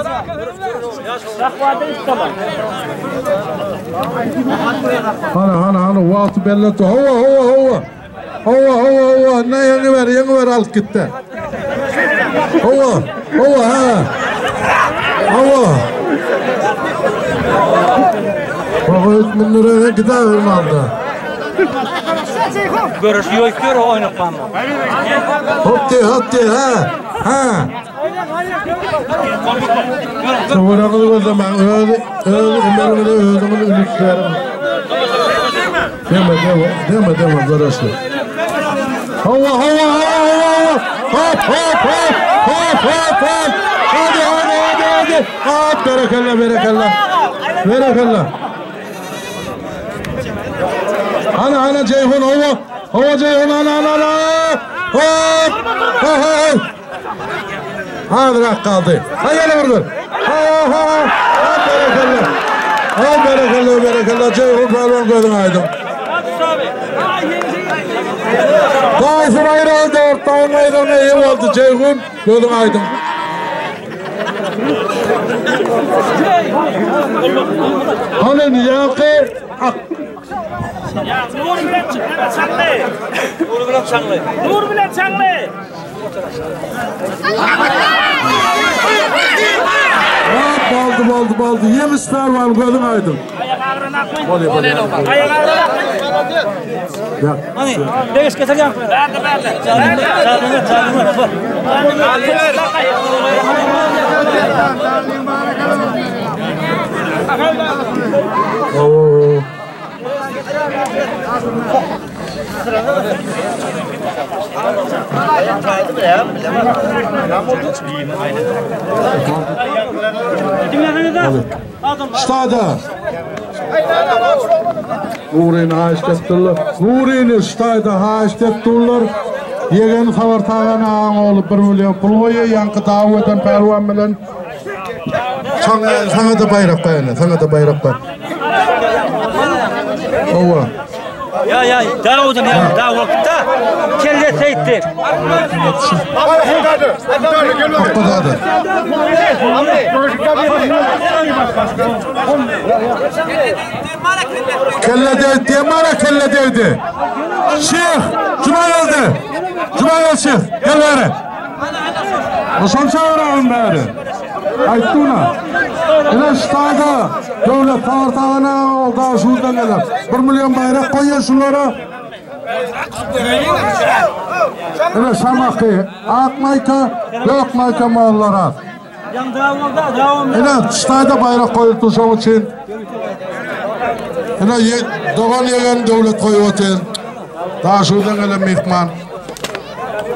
Hana hana hana vaatı belletti. Hova hova hova. Hova hova hova. Ne yeni ver yeni ver alt gitti. Hova hova ha. Hova. Baba üç bin liraya gider mi aldı? Görüşüyor istiyor oynayıp bana. Hop de hop de ha ha. Çoğuraklı o zaman öyle öyle emelini öldüğümün ülüklerim. Deme deme deme deme görüşüyor. Hava hava hava hop hop hop hop hop hop. Hadi hadi hadi hadi. Hop berekallah berekallah. Berekallah. Ana ana Ceyhun hava hava Ceyhun ana ana ana hop ha ha hadi rak kaldı ha gel vurdur ha ha ha berekallah ha berekallah berekallah Ceyhun falan gözün aydın Dağısın ayrı oldu ortağın aydın iyi oldu Ceyhun gözün aydın Hani yankı Ya Nur bilen çanlı. Nur bilen çanlı. Nur bilen çanlı. Baldı baldı baldı. Yemişler var gözün aydın. Ayak ağrına koy. Ayak ağrına koy. Ya. Hani değiş getireceğim. Verdi verdi. Çalını çalını çalını. Oo. Stada. Nurin haştettiler. Nurin stada haştettiler. Yegen savar tağan ağın oğlu bir milyon pul koyu yankı davatan pervan bilen. Sana, sana da bayrak bayana, sana da bayrak bayana. Ova. Ya ya daha hocam ya daha vakitte kelle seytti. Hakikaten. Kelle devdi, mara kelle devdi. Şeyh, Cuma geldi. Cuma geldi Şeyh, gel bari. Nasıl çağıralım bari? Aytuna. Yine stada devlet tartağına oldu şuradan gelir. Bir milyon bayrak koyuyor şunlara. Yine şamakı, akmayka, dökmayka mallara. Yine stada bayrak koyuldu şu için. Yine doğan yegen devlet koyuyor. Daha şuradan gelir mihman.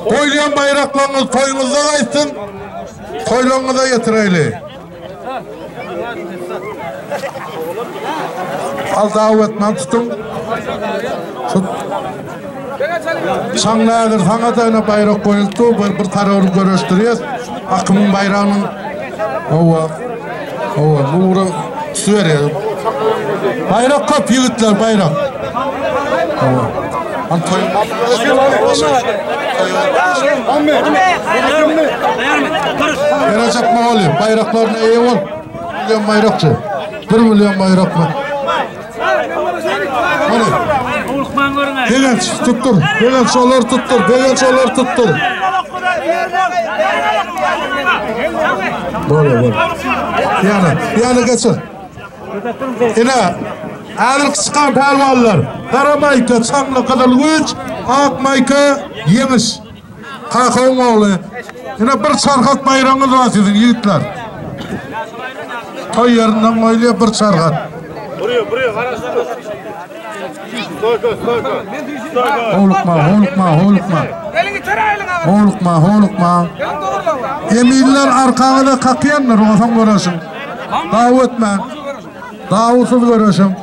Toylayan bayraklarınız toyunuzda kaysın. Toylarınıza getireyli. Al davetmen tutun. Tut. Şanladır sana da yine bayrak koyuldu. Bir, bir tarafını görüştürüyoruz. Akımın bayrağının ova ova nuru süveriyor. Bayrak kap yigitler bayrak. Ova. Antoy. Gelecek mi oluyor? Bayraklarına iyi ol. Milyon bayrakçı. Bir milyon bayrak mı? Genç tuttur. Genç olar tuttur. Genç olar tuttur. Böyle böyle. Yani yani geçin. Yine ağır çıkan pelvallar. Kara mayka, çamlı kadar güç. Ak mayka, yemiş. Kakao oğlu. Yine bir çarkat bayrağınız var sizin yiğitler. Toy yerinden oyluyor bir çarkat. Buraya buraya karıştırma. Stoy koy, stoy koy. Holukma, holukma, holukma. Holukma, holukma. Emiller arkanıda kakıyanlar, olsan görürsün. Davetme. Davutsuz görürsün.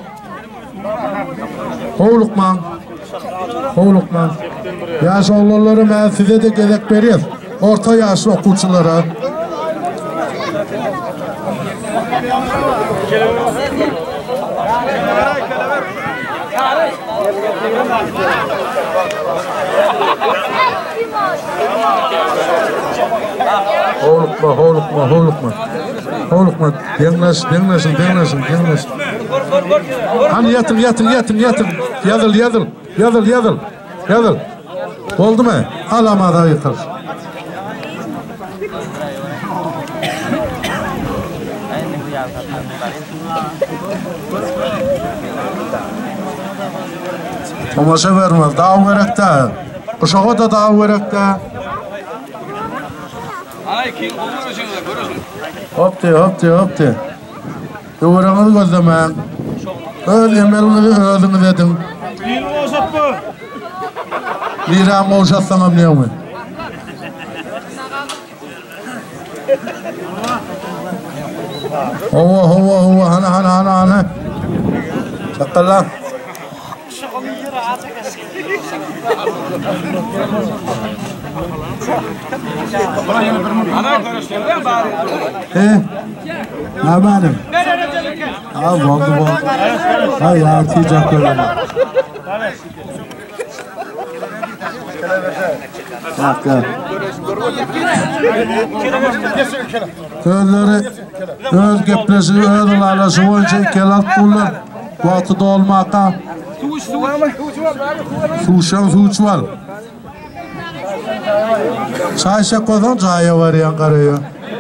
Holukma. Holukma. Yaş oğulları ben size de gerek veriyor. Orta yaşlı okuyuculara. Holukma, holukma, holukma. Holukma, denlesin, denlesin, denlesin, denlesin. Hani yatın, yatın, yatın, yatın. Yazıl, yazıl, yazıl, yazıl, yazıl. Oldu mu? Alamada yıkır. Tomaşa vermez, daha verekte. Kuşağı da daha verekte. Hop de, hop de, hop de. Yoğuranızı gözlemeyin. Öl emelinizi öldünüz edin. Liram olşatsanım ne mi? Hova, hova, hova, hana, hana, hana, hana. Çakalla. He? Ne haberim? Ha, oldu, oldu. Ha, yartıyacak öyle. Dakika. Köyleri, öz gepresi, öz lalası boyunca kelat kullar. Vatıda olmakta. Suşan suçval. Çay şakodan çaya var yan karaya.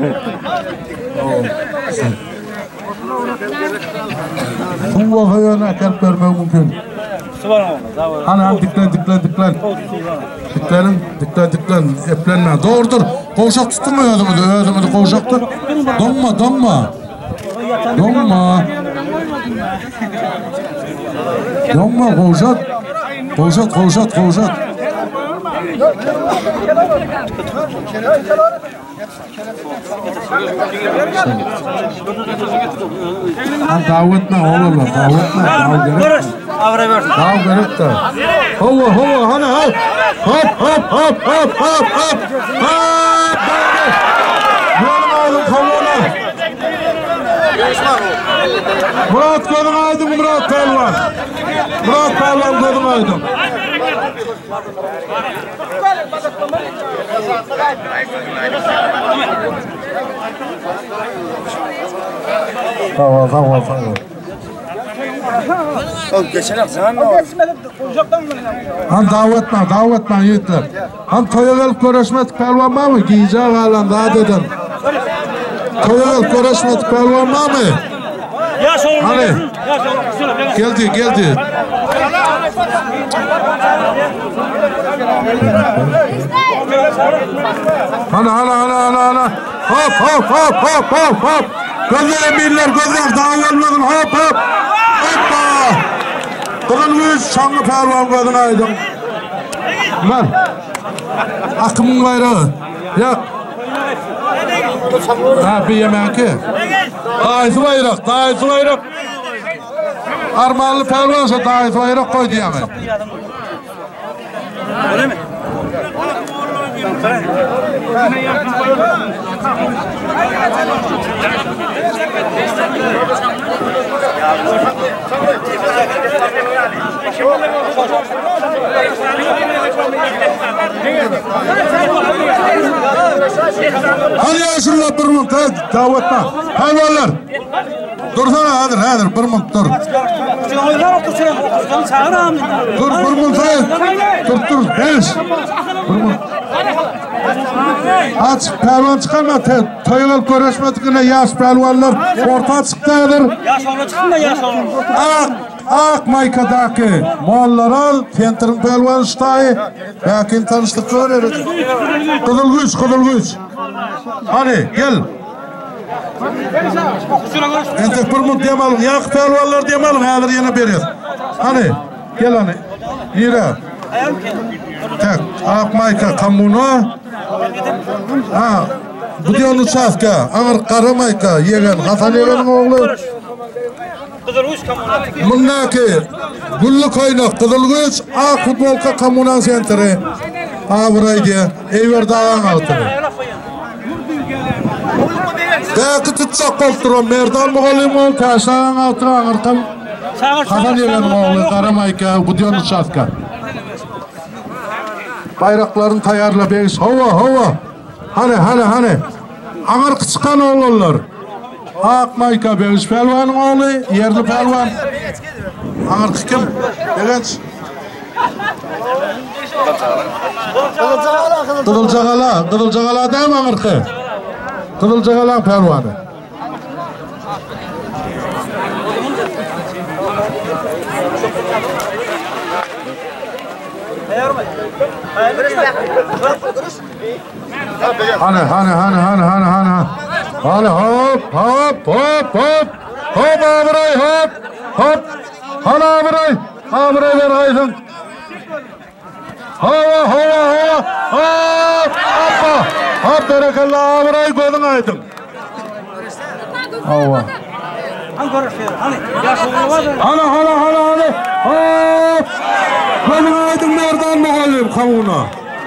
Tuğla hayana kalp vermek mümkün. Hani diklen diklen diklen. Diklenin diklen diklen eplenme. Doğrudur. Kovşak tuttun mu ödümüzü? Ödümüzü kovşaktı. Donma donma. Donma. Donma kovşak. Kovşak kovşak kovşak. Davetme oğlum, davetme, davet davet gerek de. Hova, hova, hani hop, hop, hop, hop, hop, hop, hop, hop, Gözün aydın kavana. Murat gözün aydın, Murat Pelvan. Murat Pelvan gözün aydın. Tamam, tamam, tamam. Han davetme, davetme yiğitler. Han toyavel görüşmek pelvan var mı? Giyeceği alan daha dedim. Toyavel görüşmek pelvan var mı? Hani? Geldi, geldi. Hani, hani, hani, hani, hani. Hop, hop, hop, hop, hop, hop. Gözler emirler, gözler daha gelmedin. Hop, hop. Hoppa. Kızın yüz şanlı pervan gözün aydın. Lan. Akımın bayrağı. Yak. Ha bir yemek ki. Dayısı bayrak, dayısı bayrak. Armanlı pelvansa dayısı bayrak koy diyemem. Öyle mi? Hadi yaşırlar bir minut, davetme. Hayvanlar. Dursana, hadir, hadir, bir minut dur. Dur, bir minut, dur, dur, beş. Bir minut. Aç, pelvan çıkarma, toygal görüşmedikine yaş pelvanlar orta çıktadır. Yaş oğlu çıkın da yaş oğlu. Ak, ak maykadaki mallar al, tenterin pelvan ustayı. Belki tanıştık görürüz. Kıdılgüç, kıdılgüç. Hadi, gel. Entek bir minut demalım, yak pelvanlar demalım, hadir yine beriz. Hadi, gel hani, yürü. Tek, ak mayka kamunu. Ha, bu diyor uçafka, ağır kara mayka, yegen, Hasan Yegen'in oğlu. Kıdılgüç kamuna. Bundaki Güllü Koynak, Kıdılgüç, ak futbolka kamunan sentri. Ha burayı diye, Eyver Dağ'ın altını. Belki tutsak kolturum, Merdan Muğalim ol, Taşağın altına ağırtam. Hasan Yegen'in oğlu, kara mayka, bu diyor uçafka. Bayrakların tayarla beyiz. Hava, hava. Hani, hani, hani. Ağır kıçkan oğullar. Ak mayka beyiz. Pelvanın oğlu, yerli pelvan. Ağır kıçkan. Evet. Kıdılcağala. Kıdılcağala değil mi ağır kı? Kıdılcağala pelvanı. Hani hani hani hani hani hani hani hop hop hop hop hop abray hop hop hani abray abray ver aydın hava hava hava hop hoppa hop berekallah abray koydun aydın hava Hani görüşüyor, hani yaş oğlu var da. hani hani hani hani hop koydun aydın Merdan Muğalim kamuğuna.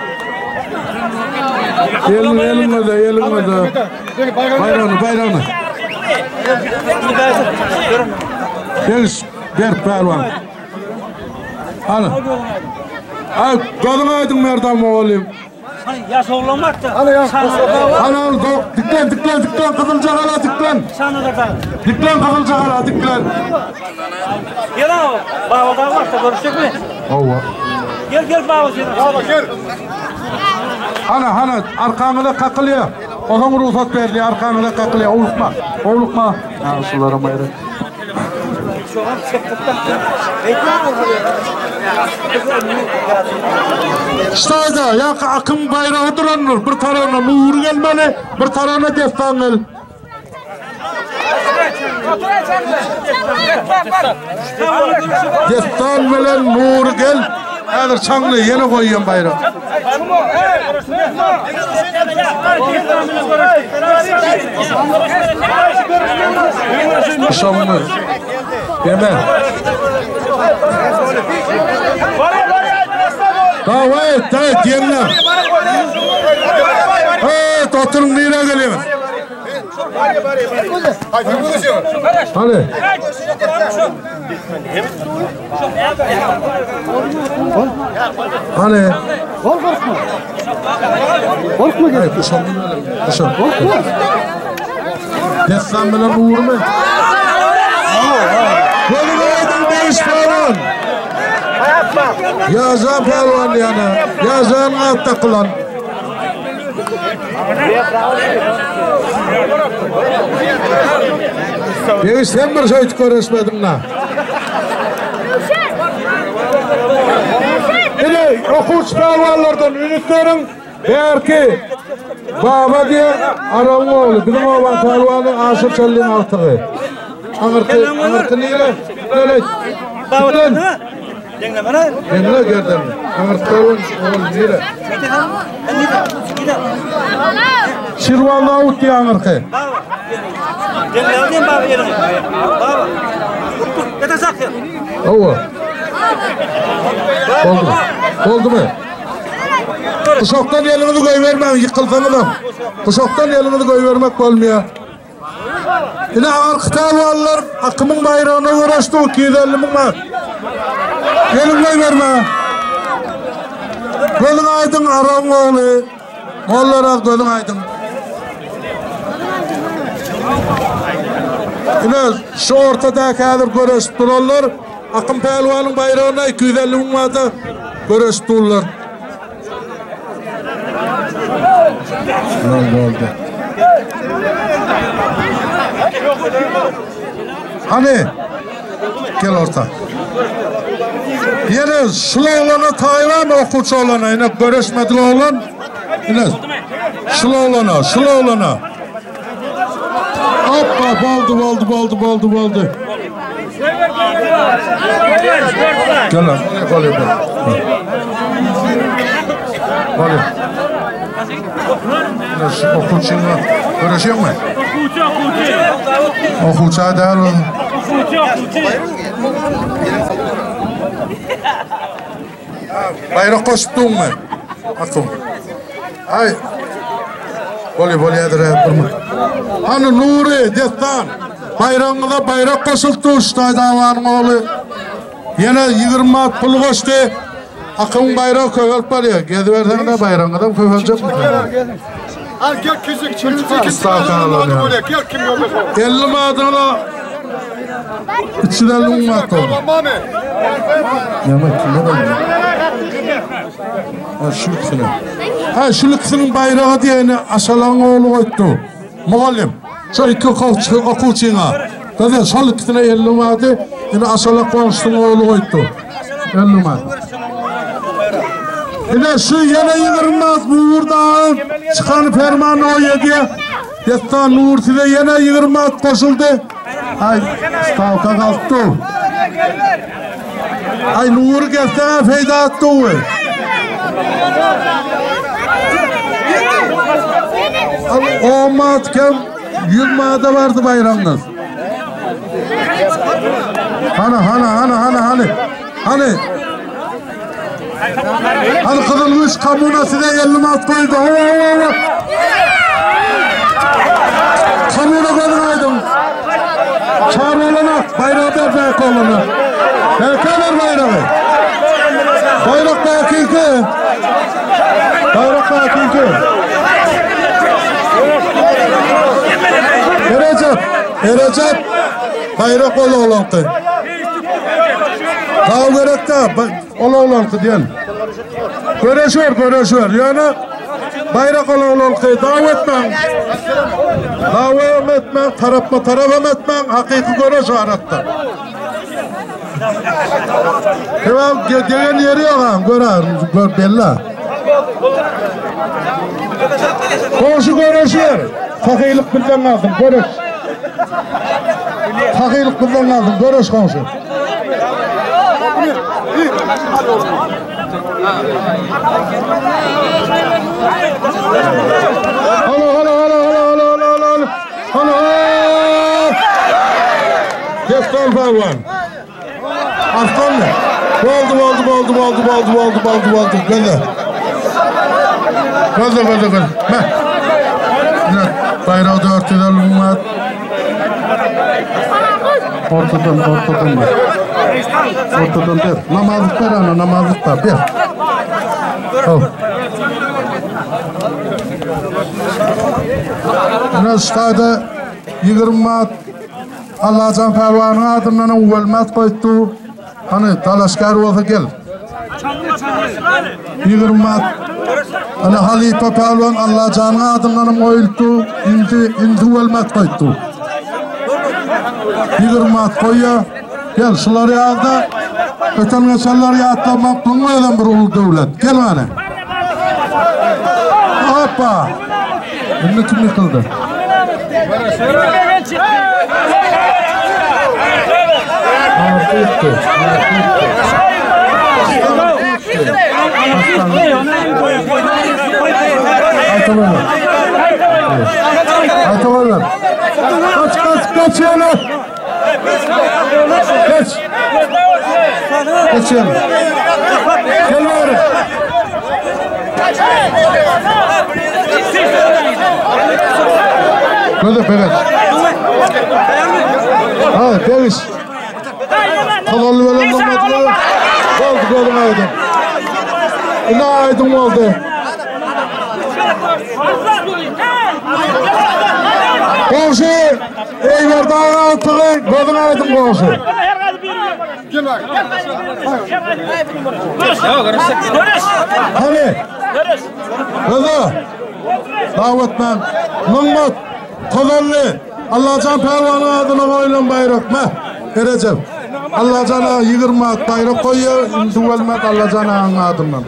Elin elinmede, elinmede. Bayrağını, bayrağını. Beş, ver pelvan. Hani. Ay, kadın aydın Merdan Muğalim. Hani yaş oğlu var da. Hani yaş Hani al, diklen, diklen, diklen, Kızılcağala, diklen. Sana da da. Diklen, Kızılcağala, diklen. Gel abi, bağda var da görüşecek mi? Hava. Gel gel bağda seni. Gel. Hani, hani, arkanıda kakılıyor. O zaman ruhsat verdi, arkanıda kakılıyor. Oğlukma, oğlukma. Ha, sularım ayrı. İşte da ya akım bayrağı duranlar bir tarafına muğur gelmeli, bir tarafına destan gel. Destan bilen muğur gel. Hadi çanlı yeni koyuyorum bayrağı. Şamlı. Deme. Daha et, daha et, yerine. Evet, oturun nereye geliyor? Hadi. Hani? Korkma. Korkma gel. Kuşam böyle. Kuşam. Korkma. Destan bilen uğur mu? Böyle aydın beş falan. Yazan pelvan yana. Yazan altta kılan. Beş sen bir şey görüşmedin la. Hele okuç pelvanlardan ünitlerin belki baba diye aramı oğlu. Bizim oğlan pelvanı aşır çellin altığı. Ağırtı, ağırtı neyle? Böyle. Tıklan. Dinle bana. Dinle gördün. Ağırtağın oğul nere? Şirvanlı avut diye ağırkı. Dinle alayım baba yerine. Baba. Yata sakın. Ova. Oldu mu? Oldu mu? Kuşaktan elini koy vermem, yıkılsan adam. Kuşaktan elini koy vermek olmuyor. Yine ağır kıtalılar akımın bayrağına uğraştı o iki yüz elli bin var. Elini koy verme. Gözün aydın aram oğlu. Mollarak gözün aydın. Yine şu ortada kadir görüşüp dururlar. Akım pehlivanın bayrağına iki yüz elli bin vardı. Görüşüp dururlar. Ne oldu? Hani? Gel orta. Yine şula olana Tayvan okuşu olana yine görüşmedik olan. Yine şula olana, şula olana. Hoppa, baldı, baldı, baldı, baldı, baldı. Gel lan, gel lan. Gel lan. Şu okuşunla görüşüyor mu? Okuçu, okuçu. Okuçu değil o. Okuçu, okuçu. Bayrak koştun mu? Akım. Ay. Boli boli adre durma. Hani Nuri destan. Bayrağında bayrak koşuldu Ustay Davanın oğlu. Yine yigirmi at pulu koştu. Akım bayrağı kövelp var ya. Gezi versen de bayrağında kövelecek mi? Al gel küçük çocuk. Estağfurullah ya. Gel kim yok? elli madana içinden un mat oldu. Mami. Yemek ne oldu? Ha şu ikisini. Ha şu ikisinin bayrağı diyeni aşalan oğlu koydu. Muallim. Şu iki okuyucuna. Dedi sol ikisine elli madı. Yine aşalan konuştuğun oğlu koydu. elli madı. Yine şu yine yığırmaz buradan çıkan fermanı o yediye. Destan Nursi'de yine yığırmaz koşuldu. Ay stavka kalktı. Ay Nur gelsene feyda attı o. O matkem yılmada vardı bayrağınız. Hani hani hani hani hani hani hani kızılmış kamunası da elli mat koydu. Kamuna koydum. Çağır olana bayrağı ver belki olana. Belki ver bayrağı. Bayrak belki ki. Bayrak belki ki. Erecep. Erecep. Bayrak ola olantı. Daha gerek de ola olantı diyen. Göreşör göreşör yani. Bayrak ola olantı davet etmem. Davet etmem. Tarafma taraf etmem. Hakiki göreşör hatta. Hemen gelen yeri yok ha. Görer. Gör belli. Komşu göreşör. Fakirlik bilden aldım. Göreş. Fakirlik bilden aldım. Göreş komşu. Alo alo alo alo alo alo alo alo Destan Pehlivan. Aslan mı? Oldu oldu oldu oldu oldu oldu oldu oldu böyle. Böyle böyle böyle. Heh. Bayrağı da örtülerim var. Ortadan ortadan ver. Ortadan ver. Namazlık ver ana namazlık ver. Ver. Al. Yine ustayda yigirmi mat Allahcan Pehlivan'ın adından evvel mat koydu. Hani talaşkar olsa gel. yigirmi mat hani Halife Pehlivan Allahcan'ın adından koyuldu. Indi indi evvel mat koydu. yigirmi mat koyuyor. Gel şuları yazdı. Öten geçenleri yatlamak bulmayan bir ulu devlet. Gel bana. Hoppa. Bunu kim yıkıldı? Artı yıktı. Aytalarlar. Aytalarlar. Kaç kaç kaç yana. Kaç. Kaç yana. Gel bari. Böyle pekaz. Ha, peviz. Kalanlı veren olmadı. Oldu golüm aydın. Ne aydın oldu? Komşu, Eyvardağ'ın altığı, golüm aydın komşu. Hani? Rıza, Davut'dan, Mıngmat, Kalanlı, Allahcan Pervan'ın adına koyulan bayrak mı? Vereceğim. Allahcan'a yigirme at bayrak koyuyor, duvalmet Allahcan'ın adından.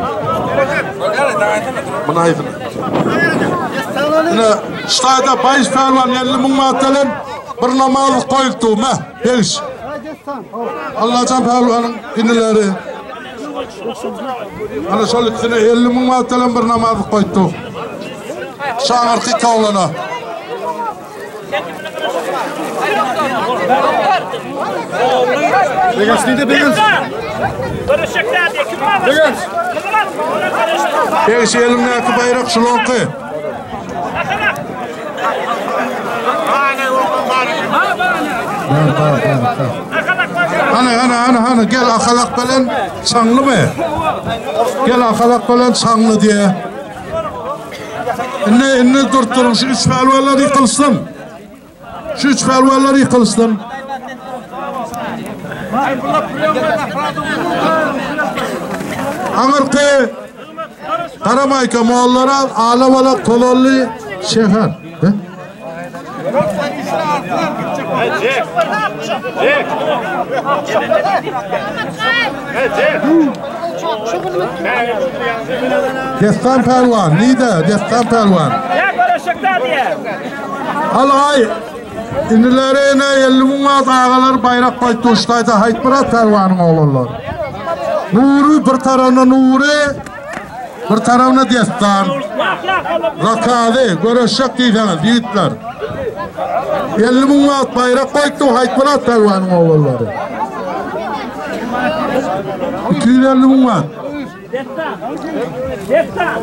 Buna aydın. Yine ştayda bayış Pervan elli Mıngmat'tan bir namazı koyuldu mu? Beş. Allahcan Pervan'ın inileri. Ana şöyle elli Mıngmat'tan bir namazı koyuldu. Şağır kika olana. Begans neydi Begans? Begans. Begans elimdeki bayrak şulonku. Hani hani hani hani gel akalak bilen çanlı mı? Gel akalak bilen çanlı diye. Ne ne durtturun şu üç pelvalar yıkılsın. Şu üç pelvalar yıkılsın. Anırkı Karamayka Moğollara ağlamalak tolallı şehir. Destan Pervan, neydi? Destan Pervan. Alay, indilerine elli Mıngmat ağalar bayrak koydu uçtaydı. Haytmırat Pervan'ın oğullar. Nuri bir tarafına Nuri, bir tarafına Destan. Rakadı, görüşecek değilseniz, yiğitler. elli Mıngmat bayrak koydu, Haytmırat Pervan'ın oğulları. iki yüz elli Mıngmat. Destan. Destan.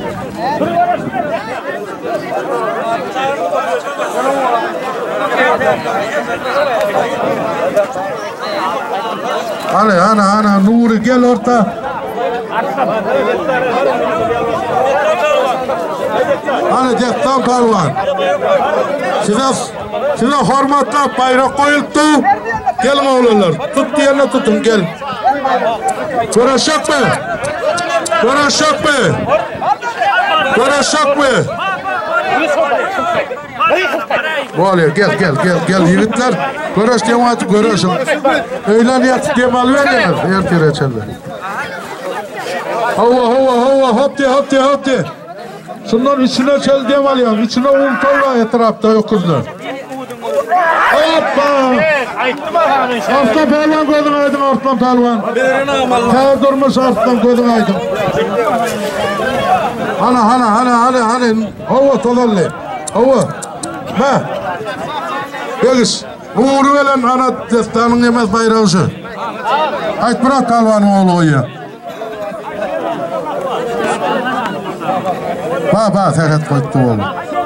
Hani hani hani Nuri gel orta. Hani Destan Pervan. Size size hormatla bayrak koyuldu. Gelin oğullar. Tut diyenle tutun gel. Görüşecek mi? Görüşecek mi? Görüşecek mi? Böyle gel gel gel gel yiğitler. Görüş diye vakti görüşün. Öğlen yatı diye mal vermez. Yer kireçerler. Hava hava hava hop diye hop diye hop diye. Şundan içine çel diye mal ya. İçine un koyla etrafta yok kızlar. Hoppa! Arttan Pervan koydun aydın Arttan Pervan. Ter durmuş Arttan koydun aydın. Hana hana hana hana hana. Hava tolalli. Hava. Ma. Begis. Uğru veren ana destanın emez bayrağı şu. Aytmırat Pervan'ın oğlu o ya. Ba ba tekat koydu oğlu.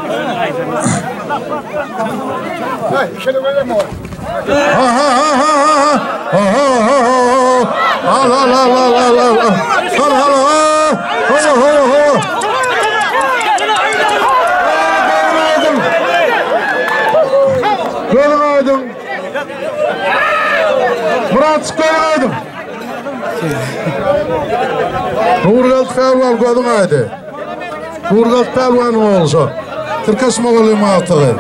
Ha ha ha ha ha ha ha al al al al al al al al al Görmedim. Murat görmedim. Nurgal Pervan görmedim. Nurgal Pervan olsa. Türkes Moğol'u muhatığı.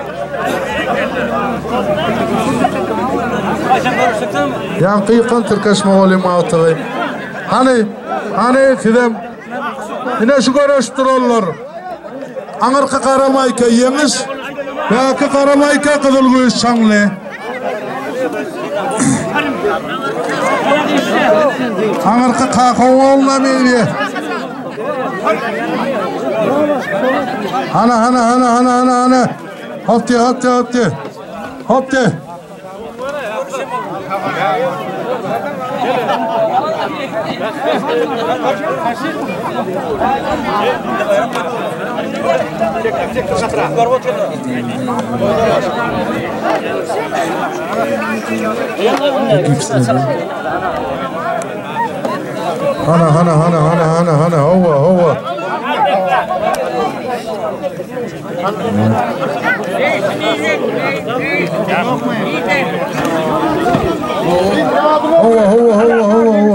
Yankı yıkan Türkes Moğol'u muhatığı. Hani, hani Fidem, yine şu görüştürürler. Anırkı Karamayka yeniz, belki Karamayka Kızılgüz Çanlı. Ağırkı kakao olmamayı. Hana hana hana hana hana hana. Hopti hopti hopti. Hopti. Hana hana hana hana hana hana hova hova. Hova hova hova hova hova.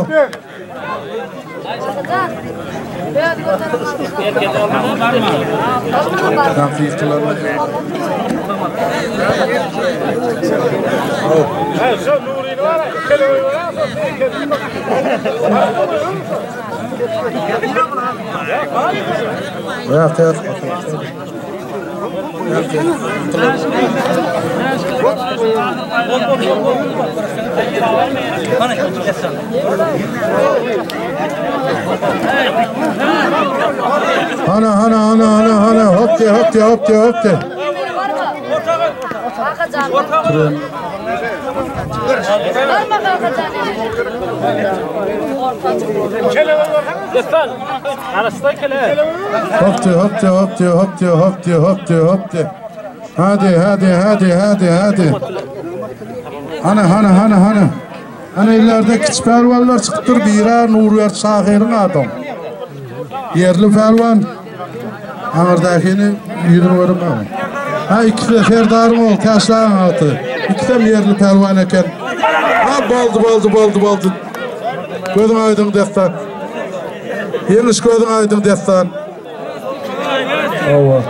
Ya kıyas. Hana hana hana hana hana hopti hopti hopti hopti. Hopti hopti hopti hopti hopti hopti hopti. Hadi hadi hadi hadi hadi. Hana hana hana hana. Hani ileride küçük pervanlar çıktır bira Nurver Sağir'in adam. Yerli pervan. Ağırdakini yürü varım ama. Ha iki de ferdarım ol taşlağın altı. İki de yerli pervan eken. Ha baldı baldı baldı baldı. Gözün aydın destan. Yeniş gözün aydın destan. Allah.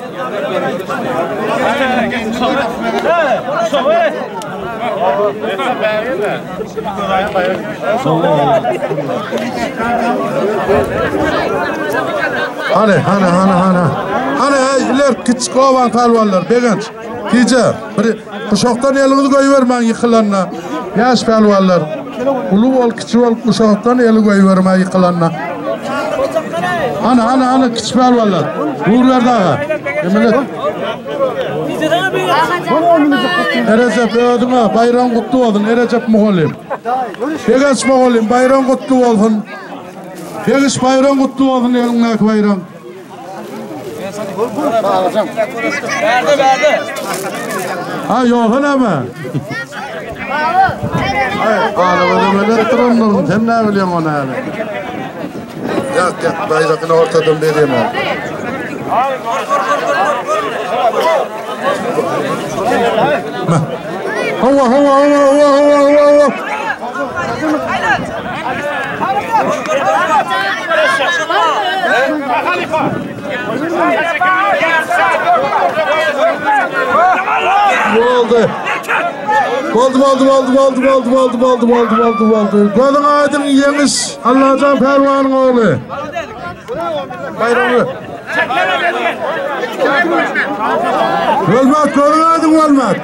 Hani hani hani hani hani iler küçük olan pelvanlar begenç tice bir kuşaktan elini koyuvermen yıkılanına yaş pelvanlar ulu ol küçük ol kuşaktan eli koyuvermen yıkılanına hani hani hani küçük pelvanlar Uğurlar dağı eminet Erecep ödüme bayram kutlu olsun Erecep Moğolim begenç Moğolim bayram kutlu olsun begenç bayram kutlu olsun elindeki bayram Verdi verdi. Ha yok ama. Ağabeyim böyle durumlarım. Sen ne biliyorsun onu abi? Yak yak bayrakını ortadan vereyim abi. Hava hava hava hava hava hava. Oldu. Oldu oldu oldu oldu oldu oldu oldu oldu oldu oldu. Gözün aydın yemiş Allah'tan pervanın oğlu. Bayramı. Ölmek gözün aydın ölmek.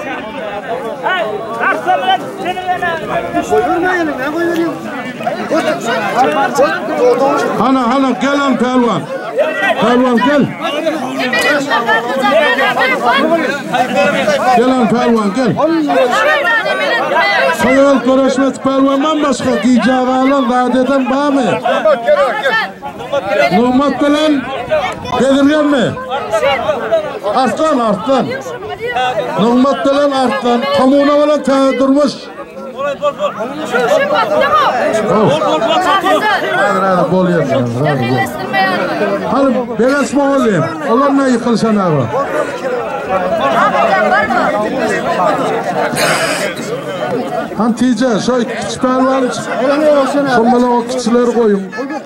Hana hana gelen pervan. Pervan gel. Gelen pervan gel. Sayal görüşmet pervandan başka diyeceği alan radeden bağ mı? Numat bilen dedirgen mi? Artlan artlan. Numat bilen artlan. Kamuna bilen tehdurmuş. Hadi hadi bol yesin. Hadi beres mi olayım? Onlar ne yıkılsan abi? Hantice, şu küçük pervan, sonunda o küçükleri koyun.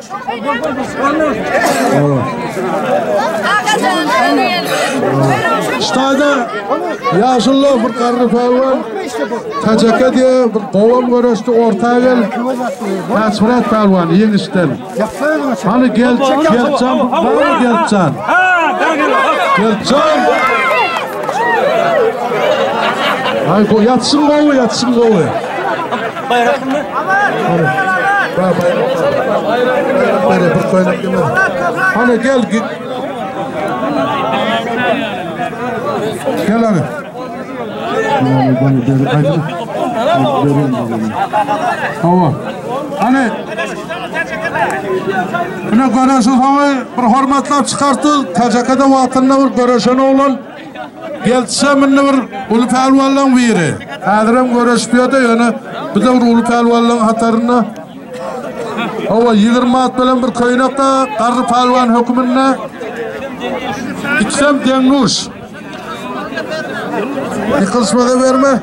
İşte yaşlı bir karlı pervan, teceke diye bir kovam görüştü ortaya gel. Tasvirat pervan, yeni işten. Hani gel, gelcan, var mı gelcan? Gelcan. Ay bu yatsın kovu, yatsın kovu. Bayrak mı? Bayrak. Bayrak. Bayrak bir koynak gelmez. Hani gel git. Gel hani. Hava. Hani buna görüşün hava bir hormatlap çıkarttı. Tacakada vatında bir görüşün oğlan. Geltse minne bir ulu pelvallan biri. Hadirem görüşmüyordu yani. Bir de bir ulu pelvallan hatarına. Hava yigirme at bilen bir koynakta qarı pelvan hükümünne. İksem denguş. Bir kısmı da verme.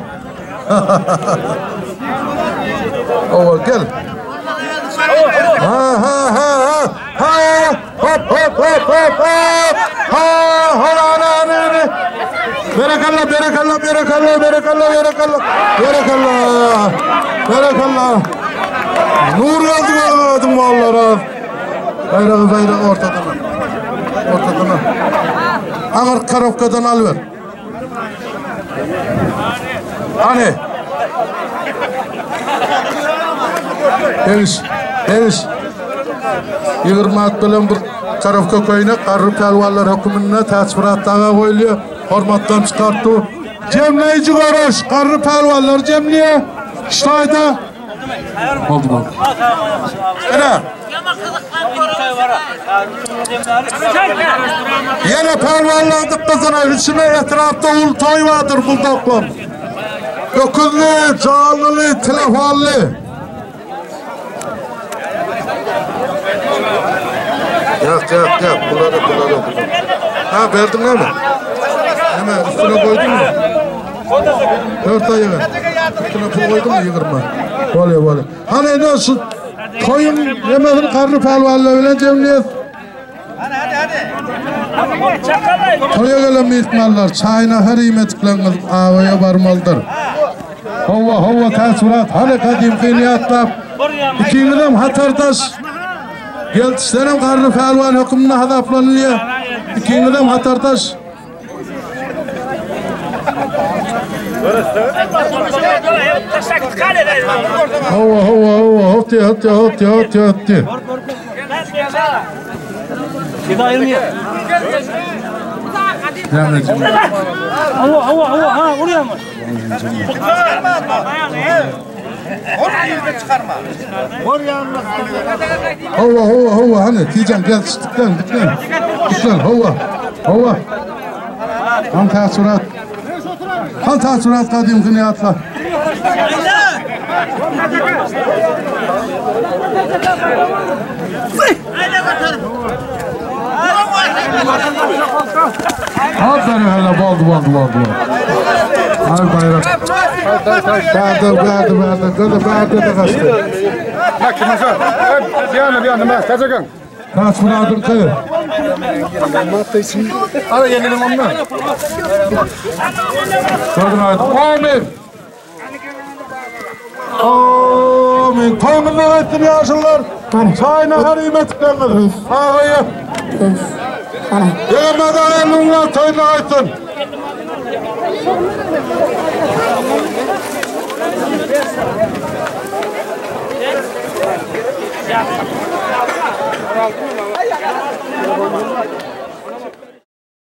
Hava gel. Ha ha ha ha. Ha hop hop hop hop hop. Ha ha ana ana. Berekallah berekallah berekallah berekallah berekallah. Berekallah. Berekallah. Nur yazdı adım vallahi. Bayrağı bayrağı ortadan. Ortadan. Ağır karafkadan al ver. Hani? Eviş, eviş. yigirme at bilen bir karafka koyuna qarı pelvallar hükümünne tasviratdaga koyuluyor. Hormatdan çıkarttı. Cemleyici görüş, qarı pelvallar cemliye. İştayda. Oldu mu? Ana. Yine pelvallandık kızına, içine etrafta ul toy vardır bu toplam. Dokuzlu, canlı, telefonlu. Yak yak yak, bunları bunları. Ha verdin mi? Hemen üstüne koydun mu? Dört ay ver. Üstüne pul koydun mu yigirme? Böyle böyle. Hani nasıl? Koyun yemedin karnı pelvallı öyle cemliyet. Toya gelen mehmanlar çayına her imetiklenmez avaya varmalıdır. Hava hava tasvirat hani kadim kıyniyatta ikinciden hatardaş geltişlerim karnı pelvan hükümüne hadaplanılıyor. İkinciden hatardaş hava hava hava hotti hotti hotti hotti hotti Hava hava hava ha oraya mı? hava hava hava hani diyeceğim gel diklen diklen diklen hava hava han tasvirat han tasvirat kadim kıniyatla aferin hele baldı baldı baldı ay bayrak verdi verdi verdi verdi verdi de kaçtı Bak kimse. Bir yana bir yana bak tacakan. tasviratın kıyır Ara gelelim onunla. gördün aydı amin amin toyundan ettim yaşlılar çayına her imetiklenmedi ağayı Yelemeden elinle toyuna aytın